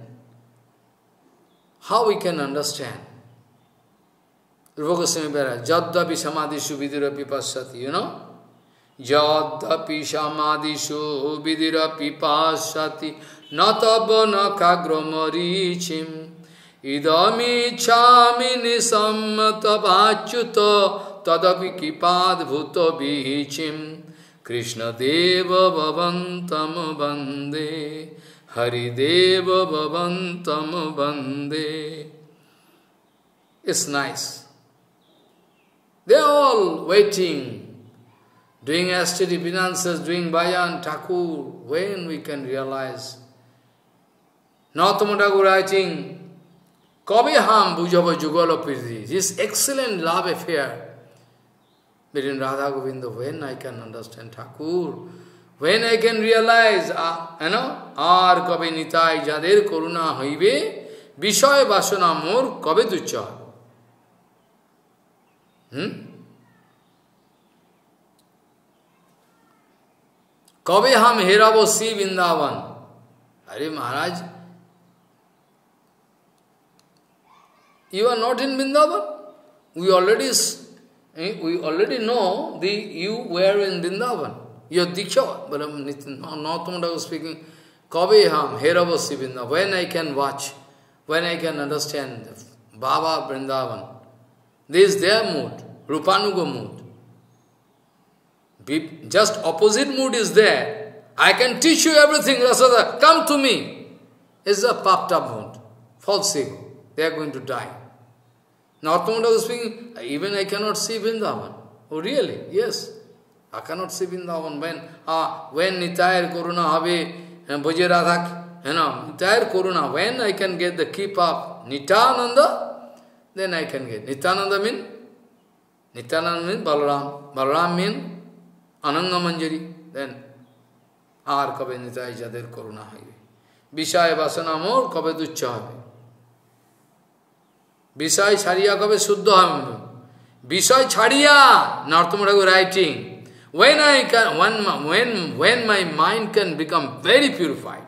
understand. Rupa Goswami writing, Jaddapi Samadhishu Vidirapi Pashyati, Jaddapi Samadhishu Vidirapi Pashyati, Natabha Nakagromarichim, Idami Chami Nisammata Bhachuta, Tadapi Kipad Bhuta Bichim, Krishna Deva Bhavantam Bande, Hari Deva Bhavantam Bande. It's nice. They are all waiting, doing austere penances, doing bhajan, Thakur, when we can realize. Narottama Thakur writing, Kabe ham bujava jugala pirdi. This excellent love affair between Radha Govinda, when I can understand Thakur, when I can realize, ar kabe nitai jader koruna haibe, vishay vasana mor kabe ducha. Kabe ham heravo si Vrindavan. Hare Maharaj, you are not in Vrindavan. We already know you were in Vrindavan. Your Diksha, but Narottama Thakur speaking, Kabe ham heravo si Vrindavan. When I can watch, when I can understand Baba Vrindavan, this is their mood, Rupanuga mood. Just opposite mood is there. I can teach you everything, Rasada, come to me. It's a puffed up mood, false ego. They are going to die. Narottama Thakur speaking, even I cannot see Vrindavan. Oh really? Yes. I cannot see Vrindavan. When Nitayar Koruna Habe, Bhaja Radha, Nitayar Koruna, when I can get the keep of Nityananda, then I can get. Nityananda means Balaram. Balaram means Ananga Manjari. Then Ar Kabe Nitay Jader Koruna Haive. Vishaya Vasana Mor Kabe Ducha Habe. Vishaya Chariya Kabe Suddha Habe. Vishaya Chariya, Narottama Thakur writing. When my mind can become very purified,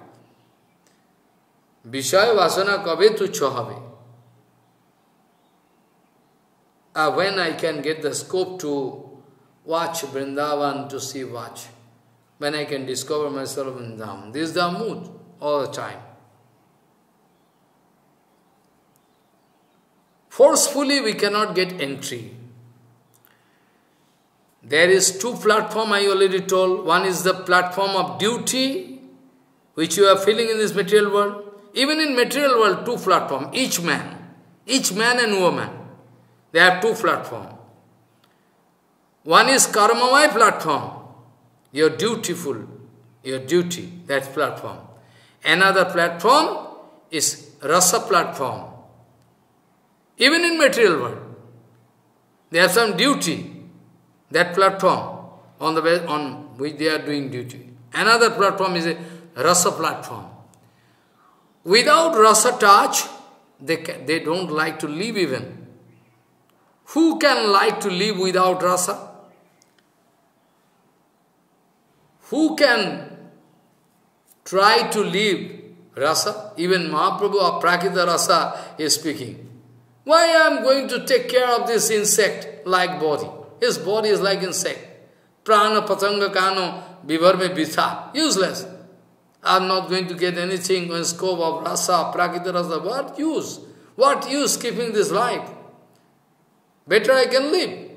Vishaya Vasana Kabe Tuchha Habe. when I can get the scope to watch Vrindavan, to see watch, when I can discover myself in Dham. This is the mood all the time. Forcefully we cannot get entry. There is two platforms I already told. One is the platform of duty, which you are feeling in this material world. Even in material world, two platforms, each man and woman, they have two platforms. One is karmamaya platform, your dutiful, your duty, that platform. Another platform is rasa platform. Even in material world, they have some duty, that platform on which they are doing duty. Another platform is a rasa platform. Without rasa touch, they don't like to live even. Who can like to live without rasa? Who can try to live rasa? Even Mahaprabhu of Prakita Rasa is speaking. Why I am going to take care of this insect-like body? His body is like insect. Prana patanga kano vivarme bitha. Useless. I am not going to get anything in scope of rasa, prakita rasa. What use? What use keeping this life? Better I can live.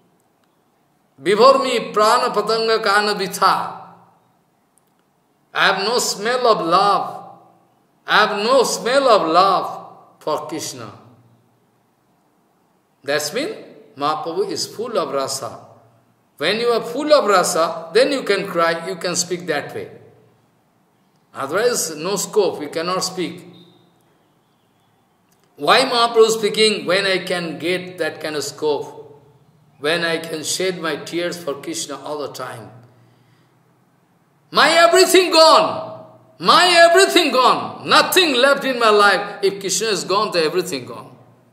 Vivarmi prana patanga kana bitha. I have no smell of love. I have no smell of love for Krishna. That's mean Mahaprabhu is full of rasa. When you are full of rasa, then you can cry, you can speak that way. Otherwise, no scope, you cannot speak. Why Mahaprabhu is speaking? When I can get that kind of scope, when I can shed my tears for Krishna all the time. My everything gone. My everything gone. Nothing left in my life. If Krishna is gone, then everything gone.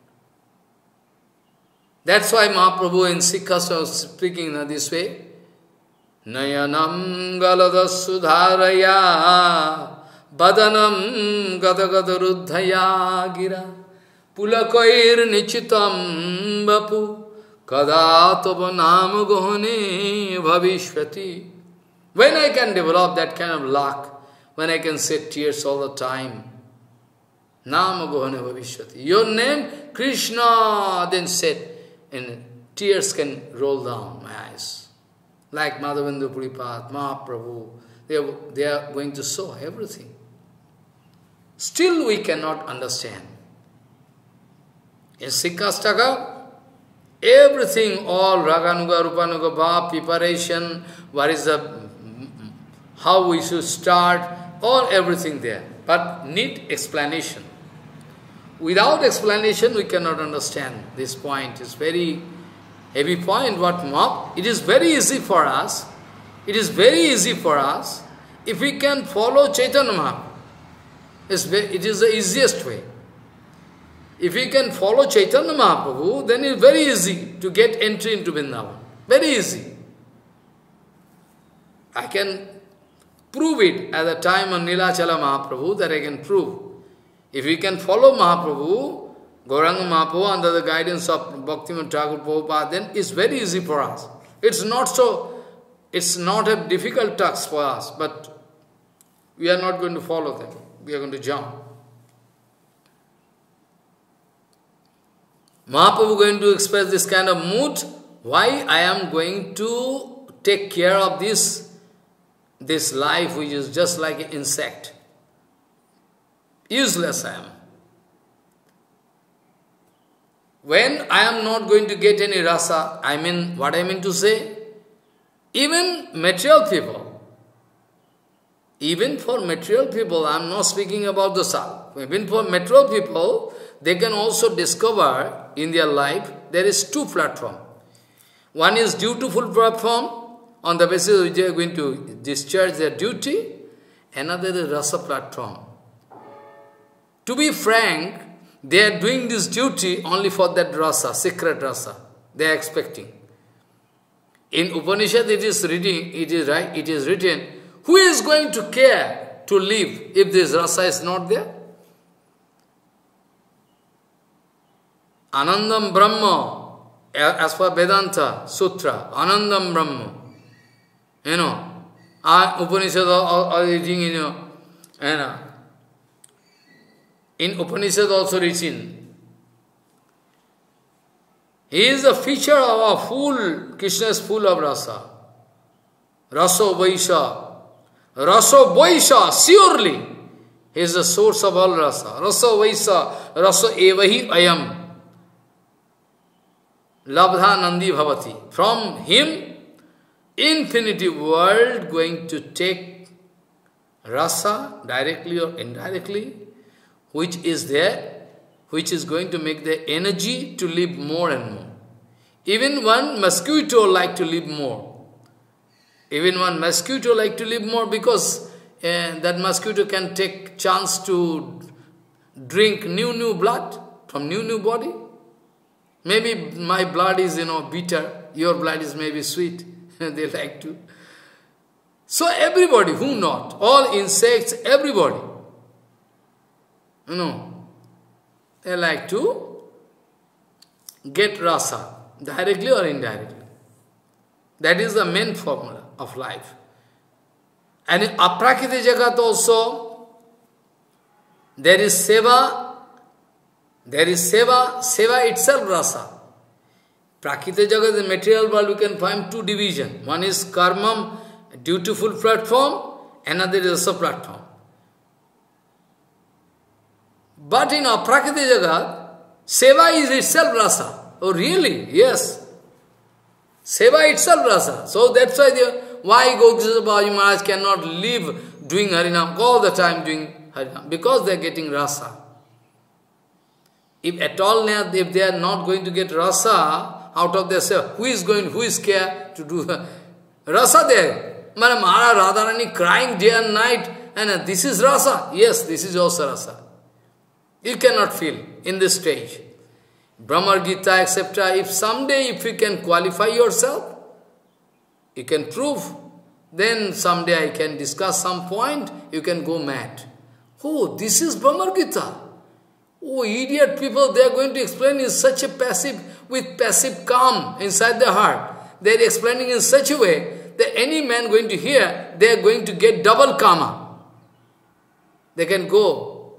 That's why Mahaprabhu in Sikhas was speaking in this way. Nayanam galadasudharaya badanam gadagadarudhaya gira pulakoir nichitam bapu kadatava nam gohane bhavishvati. When I can develop that kind of luck, when I can shed tears all the time, Nama Gohane Bhavishvati. Your name, Krishna, then said, and tears can roll down my eyes. Like Madhavendra Puripad, Mahaprabhu, they are going to show everything. Still we cannot understand. In Sikhastaka, everything, all Raganuga, Rupanuga, Bhav, preparation, what is the, how we should start, all everything there. But need explanation. Without explanation, we cannot understand this point. It's very heavy point. It is very easy for us. It is very easy for us if we can follow Chaitanya Mahaprabhu. It is the easiest way. If we can follow Chaitanya Mahaprabhu, then it's very easy to get entry into Vrindavan. Very easy. I can prove it at the time of Nilachala Mahaprabhu, that I can prove. If we can follow Mahaprabhu, Gauranga Mahaprabhu, under the guidance of Bhaktivinoda Thakur Prabhupada, then it's very easy for us. It's not a difficult task for us, but we are not going to follow them. We are going to jump. Mahaprabhu going to express this kind of mood. Why I am going to take care of this life which is just like an insect. Useless I am. When I am not going to get any rasa, what I mean to say, even material people, even for material people, I am not speaking about the soul. Even for material people, they can also discover in their life, there is two platforms. One is dutiful platform, on the basis of which they are going to discharge their duty. Another is rasa platform. To be frank, they are doing this duty only for that rasa, secret rasa. They are expecting. In Upanishad it is written, who is going to care to live if this rasa is not there? Anandam Brahma, as per Vedanta Sutra, Anandam Brahma, Upanishad are reaching in Upanishad also reaching. He is a feature of a full, Krishna is full of rasa. Raso Vaisha. Raso Vaisha, surely. He is the source of all rasa. Raso Vaisha, Raso Evahi Ayam. Labdha Nandi Bhavati. From him, infinity world going to take rasa, directly or indirectly, which is there, which is going to make the energy to live more and more. Even one mosquito like to live more. Even one mosquito like to live more because that mosquito can take chance to drink new blood from new body. Maybe my blood is, bitter, your blood is maybe sweet. They like to. So everybody, who not? All insects, everybody. They like to get rasa, directly or indirectly. That is the main formula of life. And in Aprakriti Jagat also, there is seva. There is seva itself rasa. Prakriti Jagat, the material world, we can find two divisions. One is karmam, dutiful platform, another is rasa platform. But in Aprakriti Jagat, seva is itself rasa. Oh really? Yes. Seva itself rasa. So that's why Gokisha Babaji Maharaj cannot live doing Harinam, all the time doing Harinam, because they are getting rasa. If at all, if they are not going to get rasa out of their self, who is scared to do rasa there? Mara Radharani crying day and night, and this is rasa. Yes, this is also rasa. You cannot feel in this stage. Brahma Gita, etc. If someday, if you can qualify yourself, you can prove, then someday I can discuss some point, you can go mad. Oh, this is Brahma Gita. Oh, idiot people, they are going to explain in such a with passive calm inside the heart. They are explaining in such a way that any man going to hear, they are going to get double karma. They can go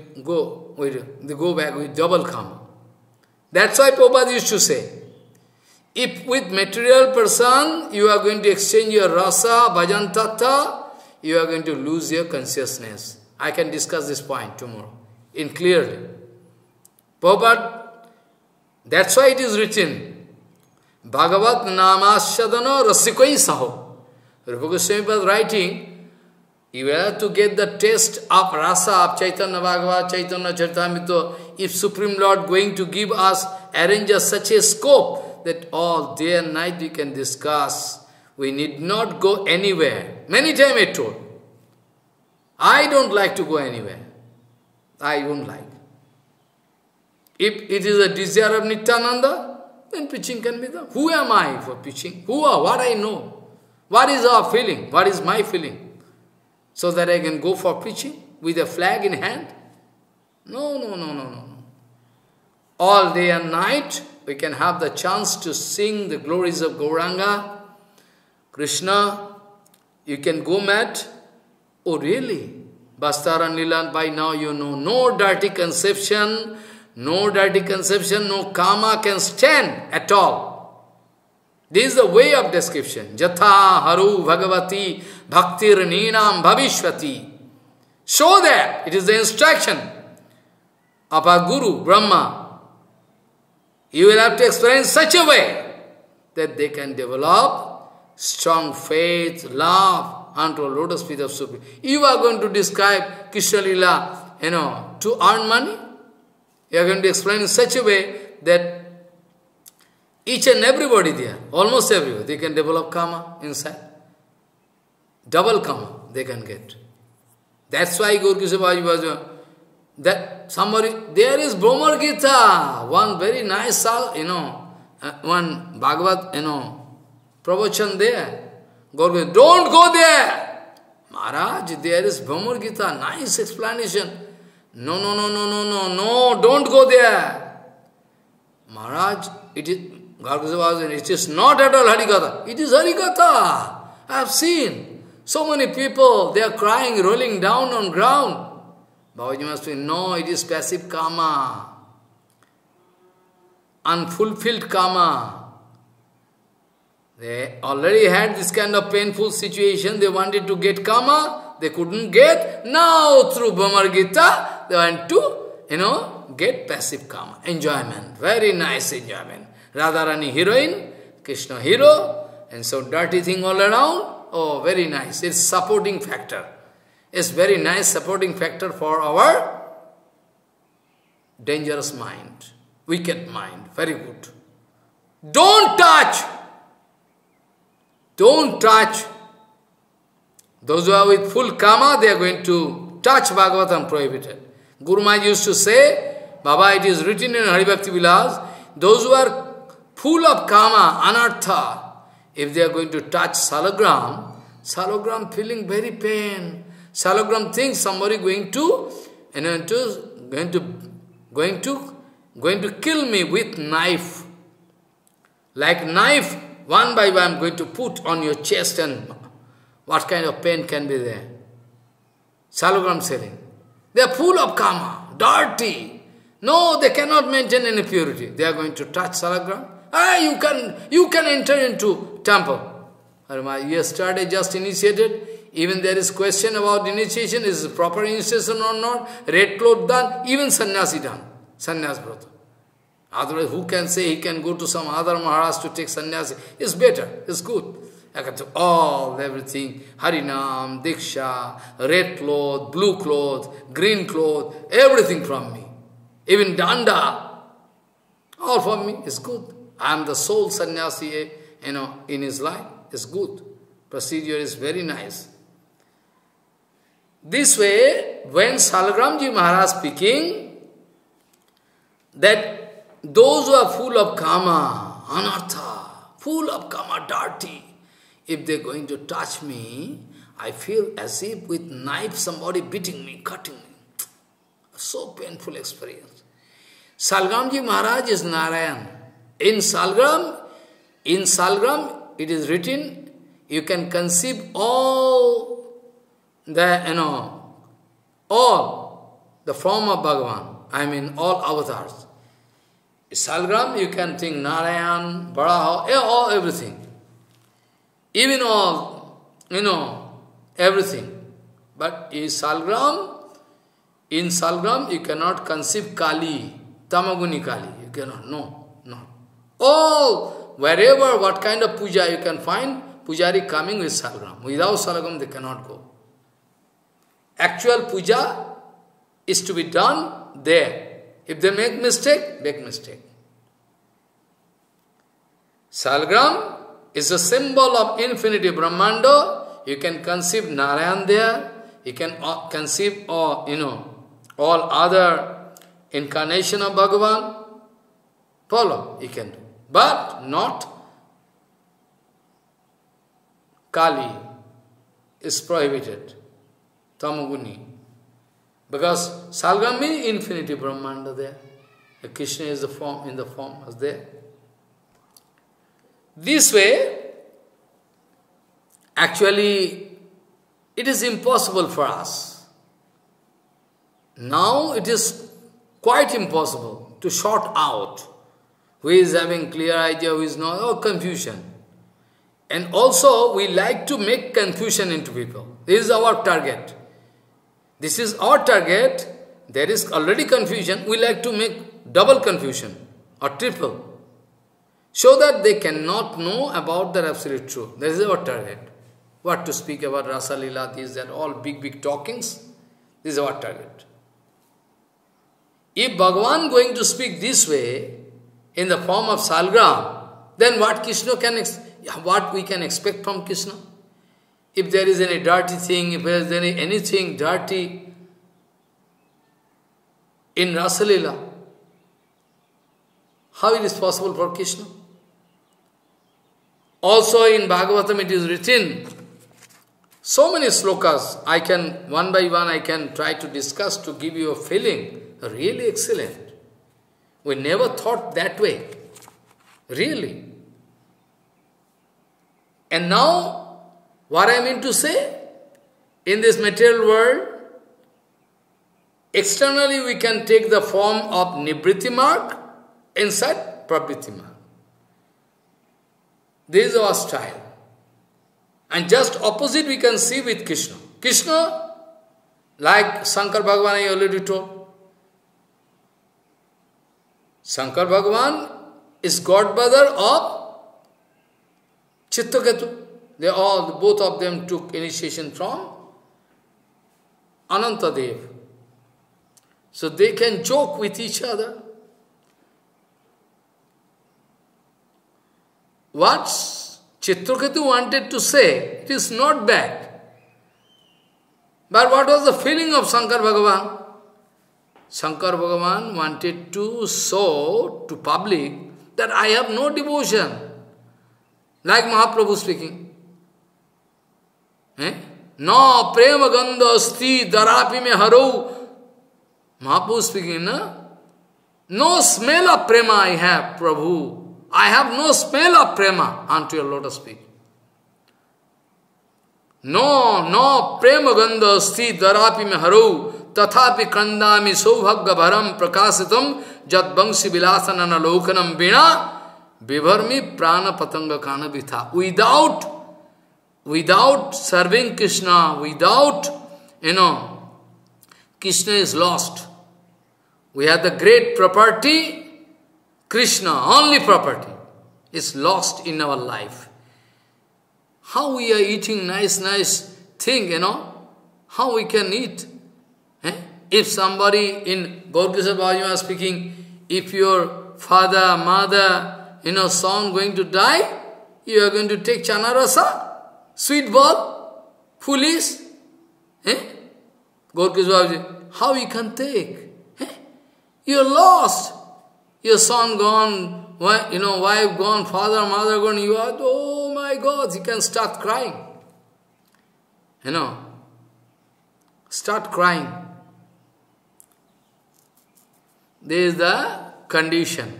back with double karma. That's why Prabhupada used to say, if with material person you are going to exchange your rasa, bhajan tattva, you are going to lose your consciousness. I can discuss this point tomorrow, in clearly. Prabhupada, that's why it is written, Bhagavat namasyadano rasikoi saho. Rupa Goswami was writing, you have to get the taste of rasa of Chaitanya Bhagavat, Chaitanya Charitamrita. If Supreme Lord going to give us, arrange us such a scope that all day and night we can discuss. We need not go anywhere. Many times I told. I don't like to go anywhere. I won't like. If it is a desire of Nityananda, then preaching can be done. Who am I for preaching? What I know? What is our feeling? What is my feeling? So that I can go for preaching with a flag in hand? No. All day and night, we can have the chance to sing the glories of Gauranga, Krishna. You can go mad. Oh, really? Bastaran Leela, by now you know, no dirty conception, no karma can stand at all. This is the way of description. Jatha haru bhagavati bhaktir ninam bhavishvati. Show that. It is the instruction of our Guru, Brahma. You will have to explain in such a way that they can develop strong faith, love, unto lotus feet of Supreme. You are going to describe Krishna Lila, to earn money. You are going to explain in such a way that each and everybody there, almost everybody, they can develop karma inside. Double karma they can get. That's why Gaurkisha Babaji was that somebody, there is Brahma Gita, one very nice, one Bhagavad, pravachan there. Gaurkisha, don't go there. Maharaj, there is Brahma Gita, nice explanation. No, don't go there. Maharaj, Gargasavas, it is not at all Harikatha. It is Harikatha. I have seen so many people, they are crying, rolling down on ground. Babaji must say, no, it is passive karma. Unfulfilled karma. They already had this kind of painful situation. They wanted to get karma. They couldn't get. Now, through Bhramar Gita, they want to, get passive karma. Enjoyment. Very nice enjoyment. Radharani heroine, Krishna hero, and so dirty thing all around. Oh, very nice. It's supporting factor. It's very nice supporting factor for our dangerous mind, wicked mind. Very good. Don't touch. Don't touch. Those who are with full karma, they are going to touch Bhagavatam prohibited. Guru Maharaj used to say, Baba, it is written in Hari Bhakti Vilas, those who are full of karma, anartha, if they are going to touch salagram feeling very pain. Salagram thinks somebody going to kill me with knife. Like knife, one by one, going to put on your chest, and what kind of pain can be there? Salagram selling. They are full of karma, dirty. No, they cannot maintain any purity. They are going to touch salagram. You can enter into temple. Yesterday just initiated. Even there is question about initiation. Is it proper initiation or not? Red cloth done. Even sannyasi done. Sannyas brata. Otherwise, who can say he can go to some other Maharaj to take sannyasi? It's better. It's good. I can do all, everything. Harinam, Diksha, red cloth, blue cloth, green cloth, everything from me. Even danda. All from me. It's good. I am the sole sannyasi, in his life. It's good. Procedure is very nice. This way, when Salagramji Maharaj speaking, that those who are full of karma, anartha, full of karma, dirty, if they're going to touch me, I feel as if with knife somebody beating me, cutting me. So painful experience. Salagramji Maharaj is Narayan. In Salgram, it is written, you can conceive all the, all the form of Bhagavan, all avatars. Salgram, you can think Narayan, Varaha, all everything. Even all, everything. But in Salgram, you cannot conceive Kali, Tamaguni Kali. You cannot, no. All, wherever, what kind of puja you can find, pujari coming with Salgram. Without Salgram, they cannot go. Actual puja is to be done there. If they make mistake, make mistake. Salgram is a symbol of infinity Brahmanda. You can conceive Narayan there. You can conceive all other incarnation of Bhagavan. Follow, you can do. But not Kali is prohibited. Tamaguni. Because Salgram means infinity Brahmanda there. Krishna is in the form as there. This way, actually, it is impossible for us. Now it is quite impossible to sort out who is having clear idea, who is not, confusion. And also, we like to make confusion into people. This is our target. This is our target. There is already confusion. We like to make double confusion or triple, so that they cannot know about the absolute truth. This is our target. What to speak about Rasa Lila, these are all big talkings. This is our target. If Bhagavan going to speak this way, in the form of Salgram, then what we can expect from Krishna? If there is any dirty thing, if there is anything dirty in Rasa Lila, how it is possible for Krishna? Also in Bhagavatam it is written, so many slokas, one by one I can try to discuss to give you a feeling, really excellent. We never thought that way. Really. And now, what I mean to say, in this material world, externally we can take the form of Nibriti mark, inside Pravriti mark. This is our style. And just opposite we can see with Krishna. Krishna, like Shankar Bhagavan I already told. Shankar Bhagavan is godbrother of Chitraketu. Both of them took initiation from Anantadev. So they can joke with each other. What Chitraketu wanted to say, it is not bad. But what was the feeling of Shankar Bhagavan? Shankar Bhagavan wanted to show to public that I have no devotion. Like Mahaprabhu speaking. No prema gandha asti darapi me haro. Mahaprabhu speaking, no smell of prema I have, Prabhu. I have no smell of prema unto your lotus feet. No prema gandha asti darapi me haro. Tathapi kandami saubhagya bharam prakasitam jat bangsi vilasanana lokanam vina vibharmi prana patanga kana vitha. Without serving Krishna, without, Krishna is lost. We have the great property, Krishna, only property, is lost in our life. How we are eating nice thing, how we can eat. If somebody in Gaur-Kishora Babaji was speaking, if your father, mother, son going to die, you are going to take chana rasa, sweet ball, foolish. Gaur-Kishora Babaji, how you can take? You are lost. Your son gone, wife gone, father, mother gone, you are, oh my God, you can start crying. Start crying. This is the condition.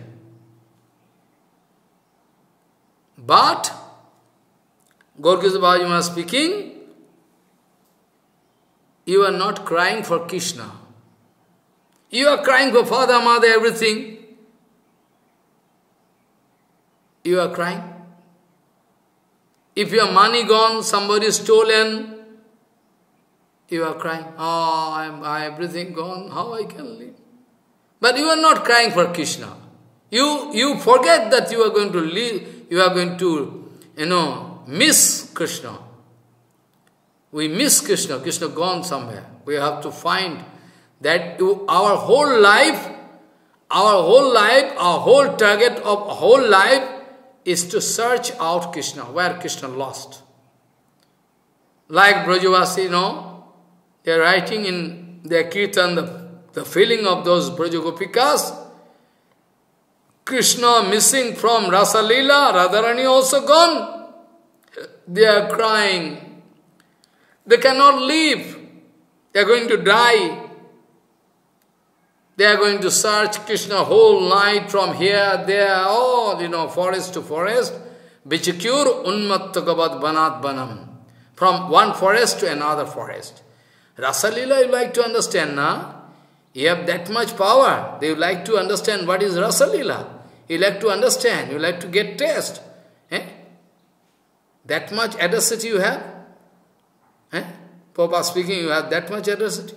But, Gaur-Kishora Babaji was speaking, you are not crying for Krishna. You are crying for father, mother, everything. You are crying. If your money gone, somebody stolen, you are crying. Oh, everything gone, how I can live? But you are not crying for Krishna. You forget that you are going to live, you are going to, miss Krishna. We miss Krishna. Krishna gone somewhere. We have to find that our whole life, our whole target of whole life is to search out Krishna, where Krishna lost. Like Brajavasi, they are writing in their kirtan, the feeling of those Brajagopikas, Krishna missing from Rasa Leela, Radharani also gone. They are crying. They cannot live. They are going to die. They are going to search Krishna whole night from here, there, all, forest to forest. Bichakur unmattakavat banat banam. From one forest to another forest. Rasa Leela, you like to understand, na? You have that much power. They like to understand what is Rasa Leela. You like to understand. You like to get taste. That much audacity you have. Papa speaking, you have that much audacity.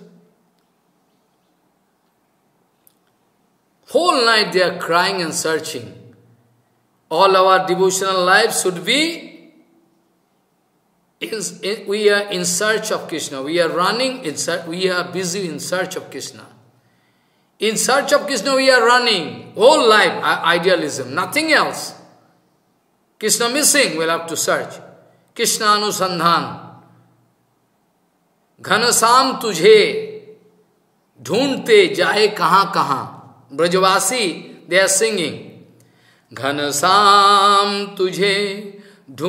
Whole night they are crying and searching. All our devotional life should be, we are in search of Krishna. We are running, we are busy in search of Krishna. In search of Krishna we are running. Whole life, idealism, nothing else. Krishna missing, we'll have to search. Krishna Anusandhan. Ghanasam tujhe dhundte jaye kahan kahan. Brajavasi, they are singing. Ghanasam tujhe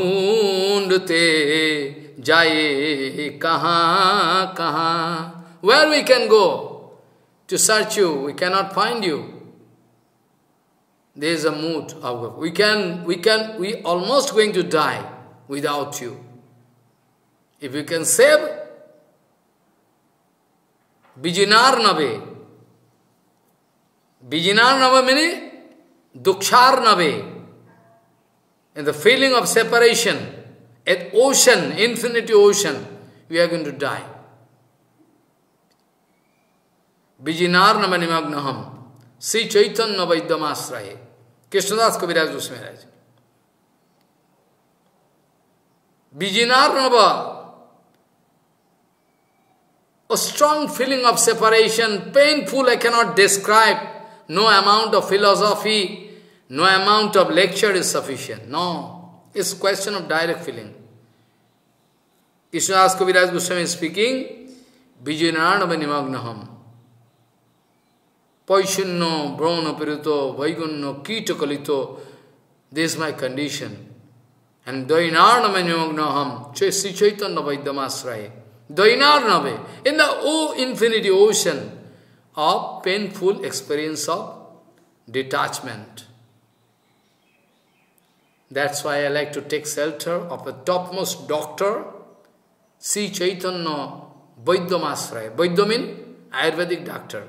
dhundte jaye kahan kahan. Where we can go to search you? We cannot find you. There is a mood of we almost going to die without you. If you can save, Bijinar Nave. Bijinar Nave meaning Dukshar Nave. And the feeling of separation, at ocean, infinity ocean, we are going to die. Bijinar Nava Nimagnaham. Sri Chaitanya Vaidyamasraye. Krishnadas Kaviraj Goswami Maharaj. Bijinar Nava. A strong feeling of separation, painful, I cannot describe. No amount of philosophy, no amount of lecture is sufficient. No, it's question of direct feeling. Krishnadas Kaviraj Goswami is speaking, Vijayanarnava Nimagnaham. Paishunno, Brahmana Pirito, Vaigunno, Kita Kalito. This is my condition. And Dainarnava Nimagnaham, Sri Chaitanya Vaidyamasraye. Dainarnave, in the infinity ocean of painful experience of detachment. That's why I like to take shelter of a topmost doctor, Sri Chaitanya Vaidyamasraye. Vaidya means Ayurvedic doctor.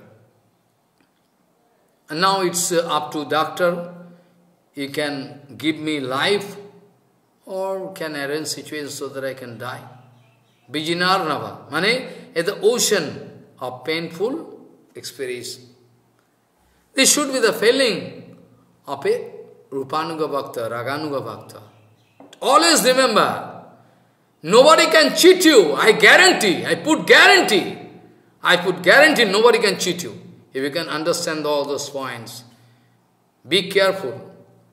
And now it's up to doctor. He can give me life or can arrange situation so that I can die. Vijayanarnava, meaning at the ocean of painful experience. This should be the feeling of a Rupanuga Bhakta, Raganuga Bhakta. Always remember, nobody can cheat you, I guarantee, I put guarantee, nobody can cheat you. If you can understand all those points, be careful.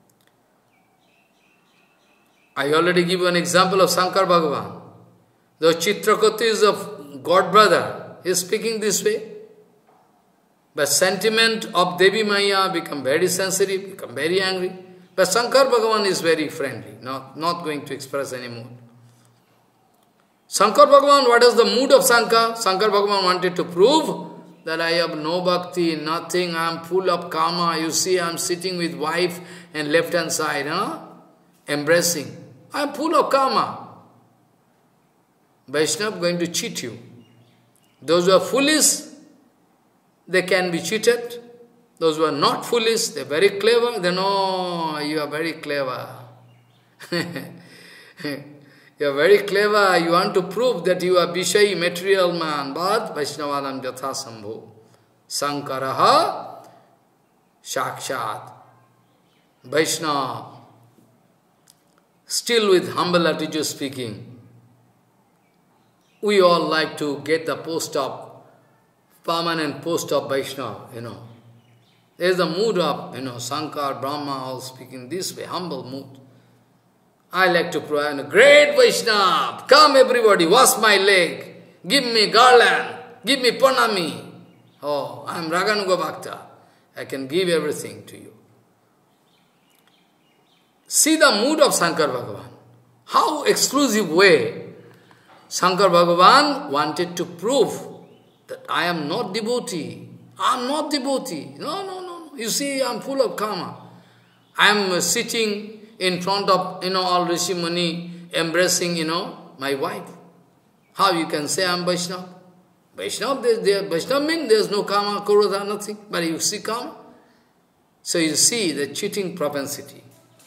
I already give you an example of Shankar Bhagavan. The Chitrakoti is a God brother. He is speaking this way. But sentiment of Devi Maya become very sensitive, become very angry. But Shankar Bhagavan is very friendly, not going to express any mood. Shankar Bhagavan, what is the mood of Shankar? Shankar Bhagavan wanted to prove that I have no bhakti, nothing, I am full of karma. You see, I am sitting with wife and left hand side, embracing. I am full of karma. Vaishnava going to cheat you. Those who are foolish, they can be cheated. Those who are not foolish, they are very clever. They know you are very clever. You are very clever. You want to prove that you are Vishayi, material man. But Vaishnavadam Jatha Sambhu. Sankaraha Shakshat. Vaishnava. Still with humble attitude speaking. We all like to get the post of, permanent post of Vaishnava, There is the mood of, Shankar, Brahma, all speaking this way, humble mood. I like to provide a great Vaishnava. Come everybody, wash my leg. Give me garland. Give me pranami. Oh, I am Raganuga Bhakta. I can give everything to you. See the mood of Shankar Bhagavan. How exclusive way Shankar Bhagavan wanted to prove that I am not devotee. I am not devotee. No. You see, I am full of karma. I am sitting in front of, all Rishi Muni, embracing, my wife. How you can say I am Vaishnava? Vaishnava means there is no karma, krodha, nothing. But you see karma. So you see the cheating propensity.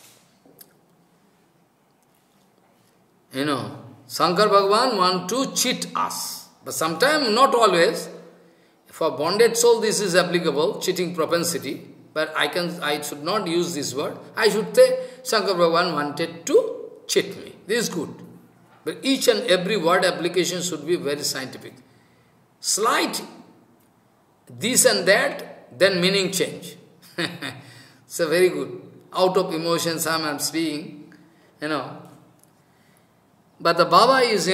Shankar Bhagavan want to cheat us. But sometimes, not always. For bonded soul, this is applicable, cheating propensity. But I should not use this word. I should say, Shankar Bhagavan wanted to cheat me. This is good. But each and every word application should be very scientific. Slight this and that, then meaning change. So very good. Out of emotions I am speaking, But the Baba is,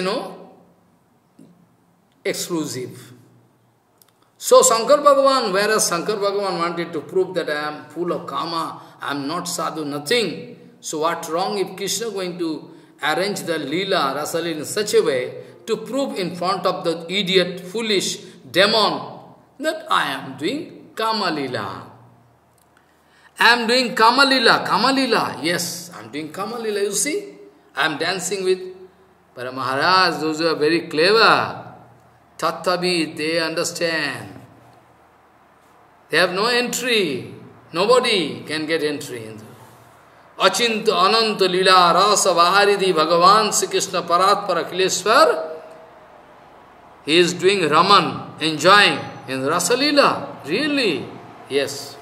exclusive. So Shankar Bhagavan, whereas Shankar Bhagavan wanted to prove that I am full of karma, I am not sadhu, nothing. So what wrong if Krishna going to arrange the Leela, Rasalila in such a way to prove in front of the idiot, foolish demon that I am doing Kama Leela. I am doing Kamalila, Kamalila. Yes, I am doing Kamalila, you see. I am dancing with. But Maharaj, those who are very clever, Tattvavid, they understand. They have no entry. Nobody can get entry into. Achinta Ananta Lila Rasa Vaharidhi Bhagavan Sri Krishna Paratpara Kileswar. He is doing Raman, enjoying in Rasa Lila. Really? Yes.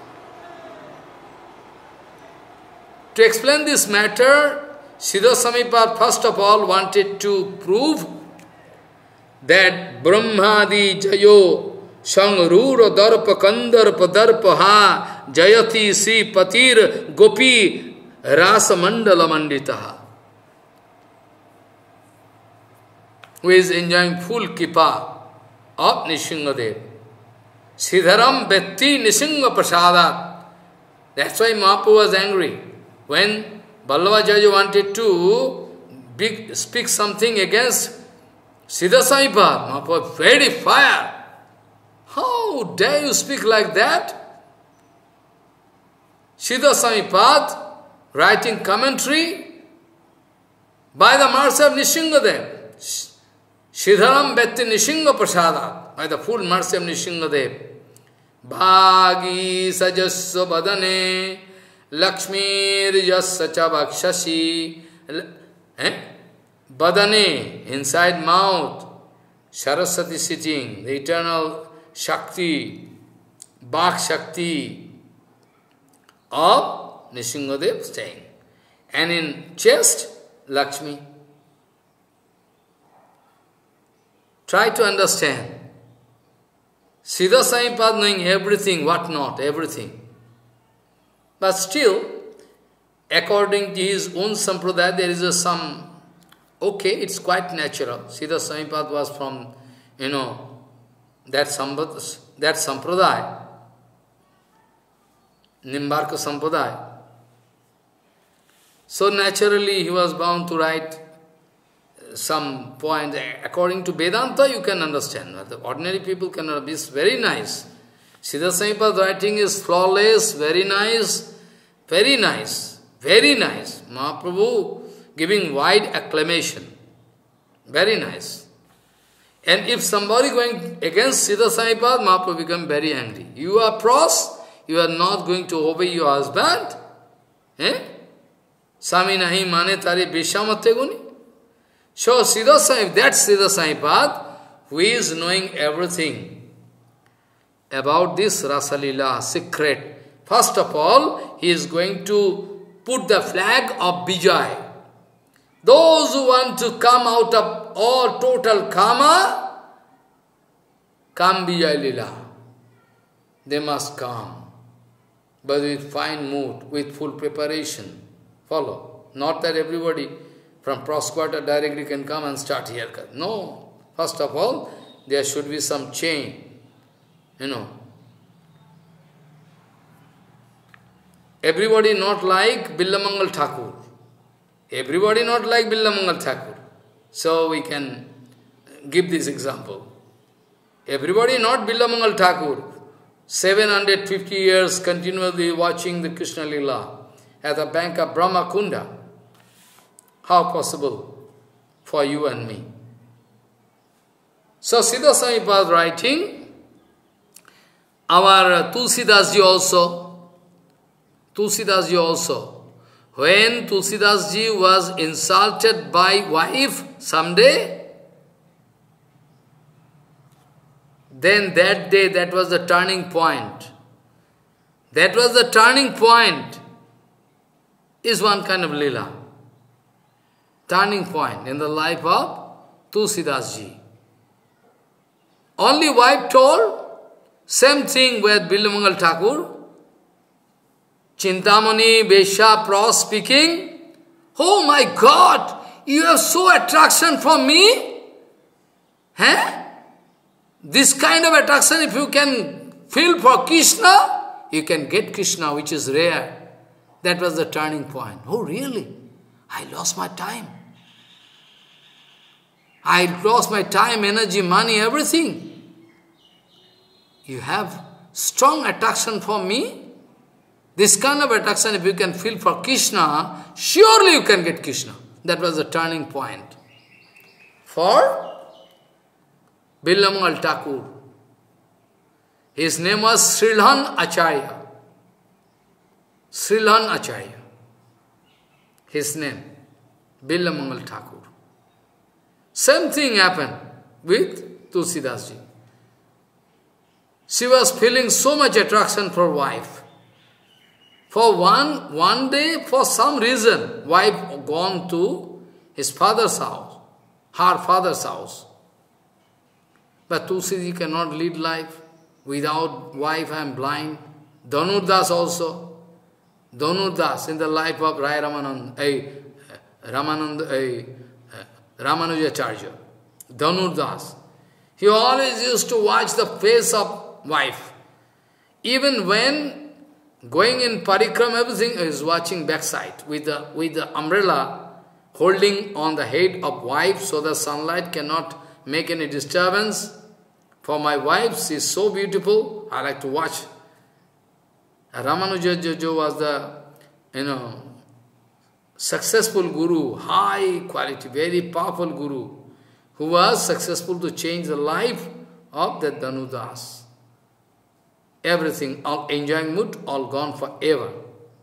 To explain this matter, Siddha Samipad first of all wanted to prove that Brahmadi Jayo Sangrura Darpa Kandarpa Darpa Ha Jayati Sri Patir Gopi Rasa Mandala Manditaha, who is enjoying full kippa of Nishingadev. Siddharam Bhakti Nishinga Prasadat. That's why Mahaprabhu was angry. When Ballabhacharya wanted to speak something against Siddha Samipad, Mahaprabhu was very fire. How dare you speak like that? Siddha Samipad writing commentary by the mercy of Nishingadev. Siddharam Bhakti Nishinga Prasadat, by the full mercy of Nishingadev. Bhagi Sajasya Badane Lakshmir Yasya Cha Bhakshasi. Badane, inside mouth, Saraswati sitting, the eternal Shakti, Bhak Shakti of Nishingadev staying. And in chest, Lakshmi. Try to understand. Siddha Samipad knowing everything, what not, everything. But still, according to his own sampradaya, there is some, okay, it's quite natural. Siddha Samipad was from, that sampradaya, Nimbarka sampradaya. So naturally he was bound to write some point. According to Vedanta, you can understand. The ordinary people cannot. It's very nice. Siddha Samipad's writing is flawless, very nice, very nice, very nice. Mahaprabhu giving wide acclamation. Very nice. And if somebody going against Siddha Samipad, Mahaprabhu become very angry. You are pros, you are not going to obey your husband. Sami nahi mane tari bishamate guni. So Siddha Samipad, that's Siddha Samipad, who is knowing everything about this Rasalila secret. First of all, he is going to put the flag of Vijay. Those who want to come out of all total karma, come Vijay Lila. They must come, but with fine mood, with full preparation. Follow. Not that everybody from Prosquarter directly can come and start here. No. First of all, there should be some chain. Everybody not like Billamangal Thakur. Everybody not like Billamangal Thakur. So we can give this example. Everybody not Billamangal Thakur. 750 years continually watching the Krishna Lila at the bank of Brahma Kunda. How possible for you and me? So Siddha Samipad writing, our Tulsidas ji also, when Tulsidas ji was insulted by wife someday, then that day, that was the turning point. That was the turning point, is one kind of lila. Turning point in the life of Tulsidas ji. Only wife told, same thing with Billamangal Thakur. Chintamani Vesha Pros speaking, oh my God, you have so attraction for me? This kind of attraction, if you can feel for Krishna, you can get Krishna, which is rare. That was the turning point. Oh really? I lost my time. I lost my time, energy, money, everything. You have strong attraction for me? This kind of attraction, if you can feel for Krishna, surely you can get Krishna. That was the turning point. For Billamangal Thakur. His name was Sridhan Acharya. Sridhan Acharya. His name, Billamangal Thakur. Same thing happened with Tulsidas ji. She was feeling so much attraction for wife. For one day, for some reason, wife gone to his father's house, her father's house. But Tulsi ji cannot lead life. Without wife, I am blind. Dhanurdas also. Dhanurdas in the life of Rai Ramanujacharya. Dhanurdas. He always used to watch the face of wife. Even when going in parikram, everything is watching backside with the umbrella holding on the head of wife so the sunlight cannot make any disturbance. For my wife, she is so beautiful, I like to watch. Ramanuja was the, successful guru, high quality, very powerful guru, who was successful to change the life of the Dhanudas. Everything, all enjoying mood, all gone forever.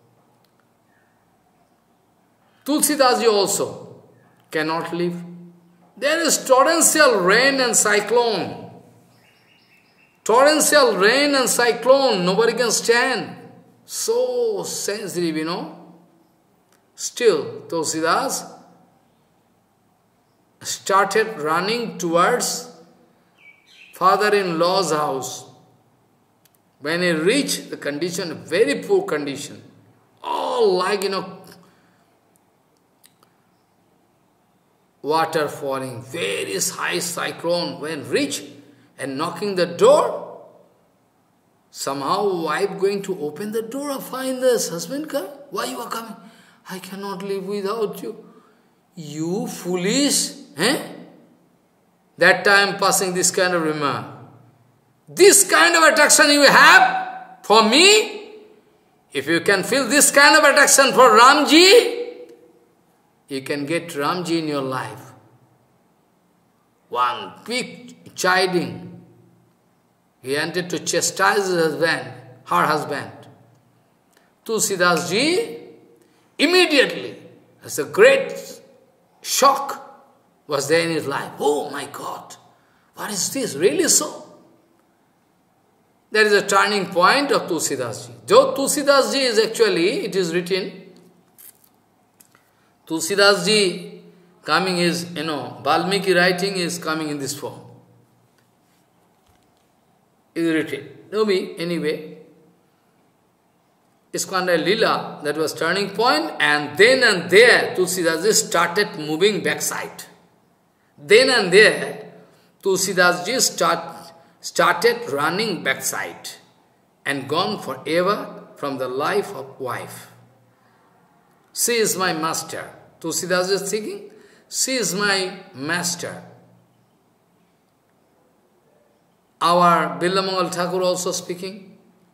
Tulsidas ji also cannot live. There is torrential rain and cyclone. Torrential rain and cyclone, nobody can stand. So sensitive, Still, Tulsidas started running towards father-in-law's house. When he reached the condition, very poor condition, all like, water falling, very high cyclone. When reached and knocking the door, somehow wife going to open the door and find this husband come. Why you are coming? I cannot live without you. You foolish, That time passing this kind of remark. This kind of attraction you have for me, if you can feel this kind of attraction for Ramji, you can get Ramji in your life. One big chiding. He wanted to chastise his husband, her husband. Tulsidas ji, immediately, as a great shock was there in his life. Oh my God, what is this? Really so? There is a turning point of Tulsidas ji. Though Tulsidas ji is actually, it is written, Tulsidas ji coming is, Valmiki writing is coming in this form. It is written. Anyway, Iskandar Lila, that was turning point, and then and there, Tulsidas ji started moving backside. Then and there, Tulsidas ji started running backside and gone forever from the life of wife. She is my master. Tulsidas is thinking, she is my master. Our Billamangal Thakur also speaking.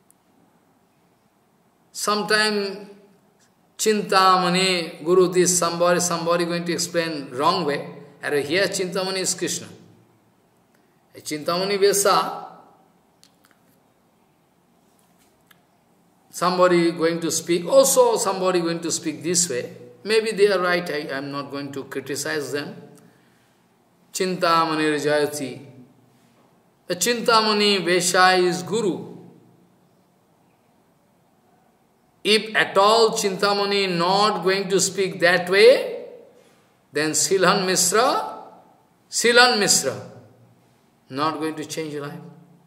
Sometime Chintamani, Guru, this somebody going to explain wrong way. And here Chintamani is Krishna. Chintamani Vesa, somebody going to speak, also somebody going to speak this way. Maybe they are right, I am not going to criticize them. Chintamani Rajayati. The Chintamani Vesha is Guru. If at all Chintamani not going to speak that way, then Silan Mishra, not going to change life.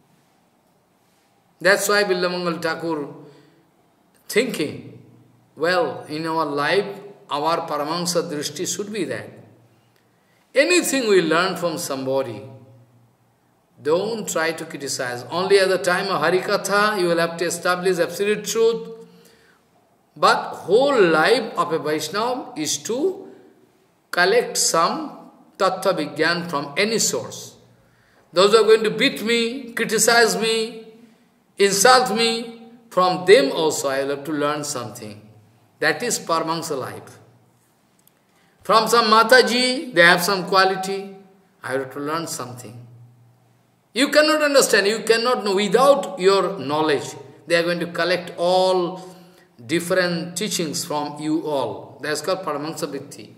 That's why Billamangal Thakur thinking, well, in our life, our Paramahansa Drishti should be that. Anything we learn from somebody, don't try to criticize. Only at the time of Harikatha, you will have to establish absolute truth. But whole life of a Vaishnava is to collect some Tattva Vigyan from any source. Those who are going to beat me, criticize me, insult me, from them also I will have to learn something. That is Paramahansa life. From some Mataji, they have some quality, I have to learn something. You cannot understand, you cannot know without your knowledge. They are going to collect all different teachings from you all. That's called Paramahansa Vritti.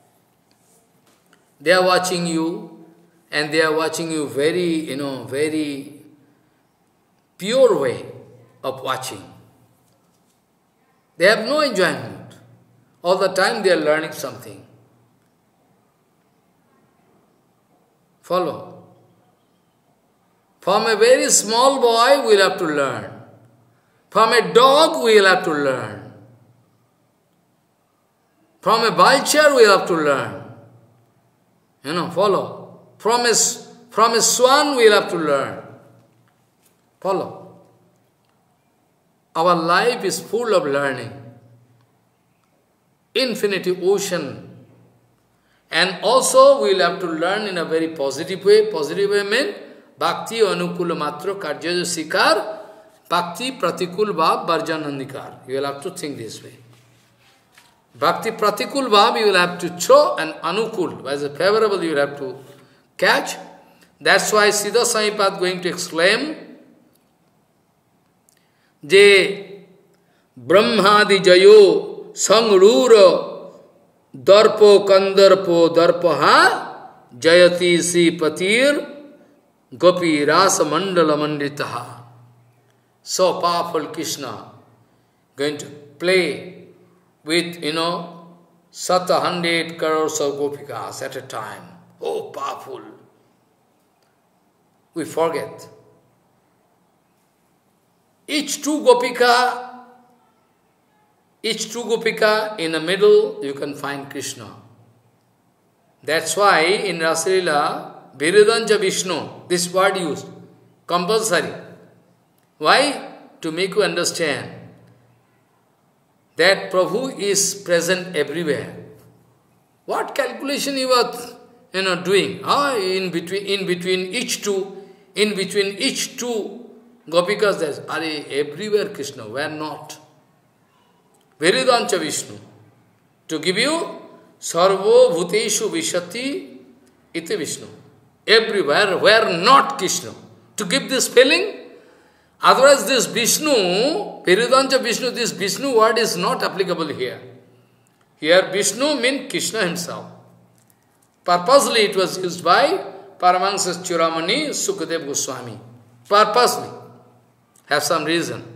They are watching you, and they are watching you very, very pure way of watching. They have no enjoyment. All the time they are learning something. Follow. From a very small boy, we will have to learn. From a dog, we will have to learn. From a vulture, we have to learn. Follow. From a swan, we will have to learn. Follow. Our life is full of learning. Infinity ocean. And also, we will have to learn in a very positive way. Positive way means, Bhakti anukula matro karyaja sikar, Bhakti pratikul bhav varjanandikar. You will have to think this way. Bhakti pratikul bhav you will have to throw, and anukul, as a favorable you will have to catch. That's why Siddha Samipat going to exclaim, Je Brahmadi Jayo Sangrura Darpo Kandarpo Darpaha Jayati Si Patir Gopi Rasa Mandala Manditaha. So powerful Krishna going to play with, 100 crores of gopikas at a time. Oh, powerful. We forget. Each two gopika, in the middle, you can find Krishna. That's why in Rasalila, Viridanja Vishnu, this word used, compulsory. Why? To make you understand that Prabhu is present everywhere. What calculation you are doing? In between each two gopikas, there's everywhere Krishna, where not? Viridancha Vishnu. To give you Sarvo Bhuteshu Vishati iti Vishnu. Everywhere, where not Krishna. To give this feeling. Otherwise this Vishnu, Viridancha Vishnu, this Vishnu word is not applicable here. Here Vishnu means Krishna himself. Purposely it was used by Paramahansa Chudamani Sukadeva Goswami. Purposely. Have some reason.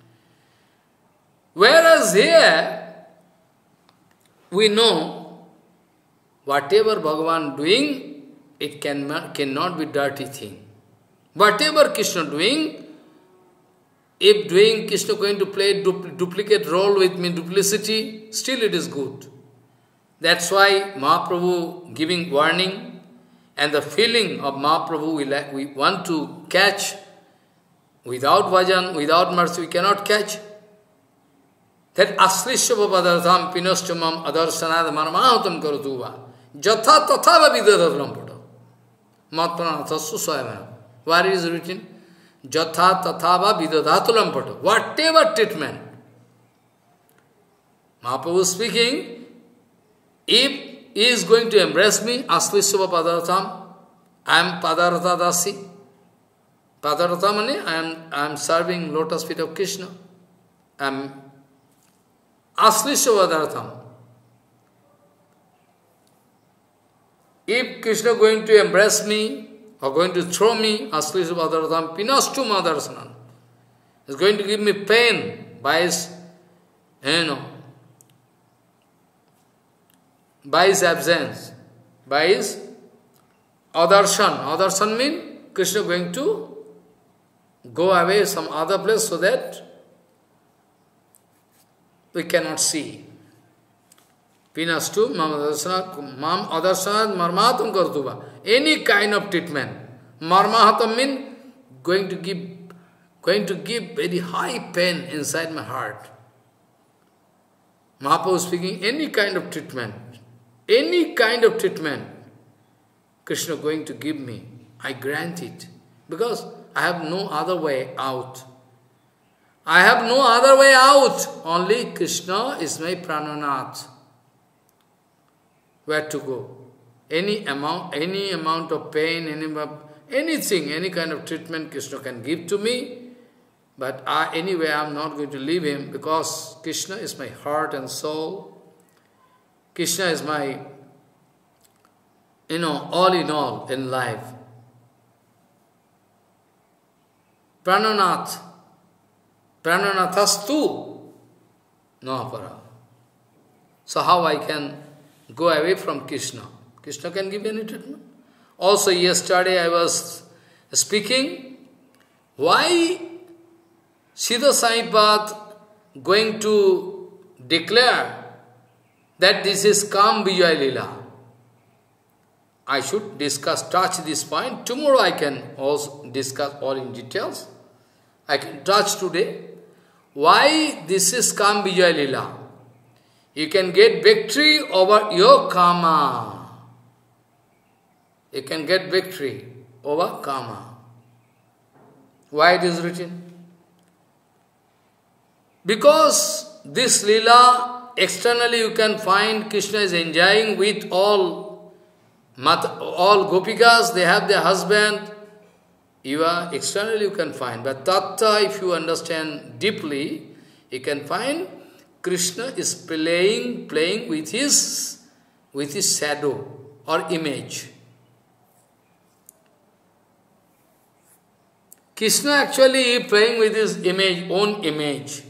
Whereas here, we know, whatever Bhagavan doing, it cannot be dirty thing. Whatever Krishna doing, if doing Krishna going to play duplicate role with me, duplicity, still it is good. That's why Mahaprabhu giving warning, and the feeling of Mahaprabhu we want to catch. Without bhajan, without mercy, we cannot catch. That aslishyava padartham pinastamam adarsanad marmahutam karutuva jatha tathava vidadadram pada matmana tassu swayam. Where is it written? Jatha tathava vidadatulam pada. Whatever treatment. Mahaprabhu speaking, if he is going to embrace me, aslishyava padartham, I am padartha dasi. Padartha means I am serving lotus feet of Krishna. I am Aslishyavadartham. If Krishna going to embrace me or going to throw me, Aslishyavadartham pinastu madarsanan, is going to give me pain by his, by his absence, by his adarshan. Adarshan means Krishna going to go away some other place so that we cannot see. Pinastu mam adarsanat marmahatam kartuva. Any kind of treatment. Marmahatam means going to give very high pain inside my heart. Mahaprabhu speaking, any kind of treatment, Krishna going to give me, I grant it. Because I have no other way out. I have no other way out. Only Krishna is my Prananath. Where to go? Any amount of pain, anything, any kind of treatment Krishna can give to me. But anyway, I am not going to leave him because Krishna is my heart and soul. Krishna is my, all in all in life. Prananath. Prananathastu. No apara. So how I can go away from Krishna? Krishna can give any treatment. Also yesterday I was speaking, why Siddha Saipad going to declare that this is Kam Vijay Leela? I should touch this point. Tomorrow I can also discuss all in details. I can touch today. Why this is Kam Vijay Leela? You can get victory over your karma. You can get victory over karma. Why it is written? Because this Leela, externally you can find Krishna is enjoying with all gopikas, they have their husband. Externally you can find. But Tattva, if you understand deeply, you can find Krishna is playing with his shadow or image. Krishna actually playing with his image, own image.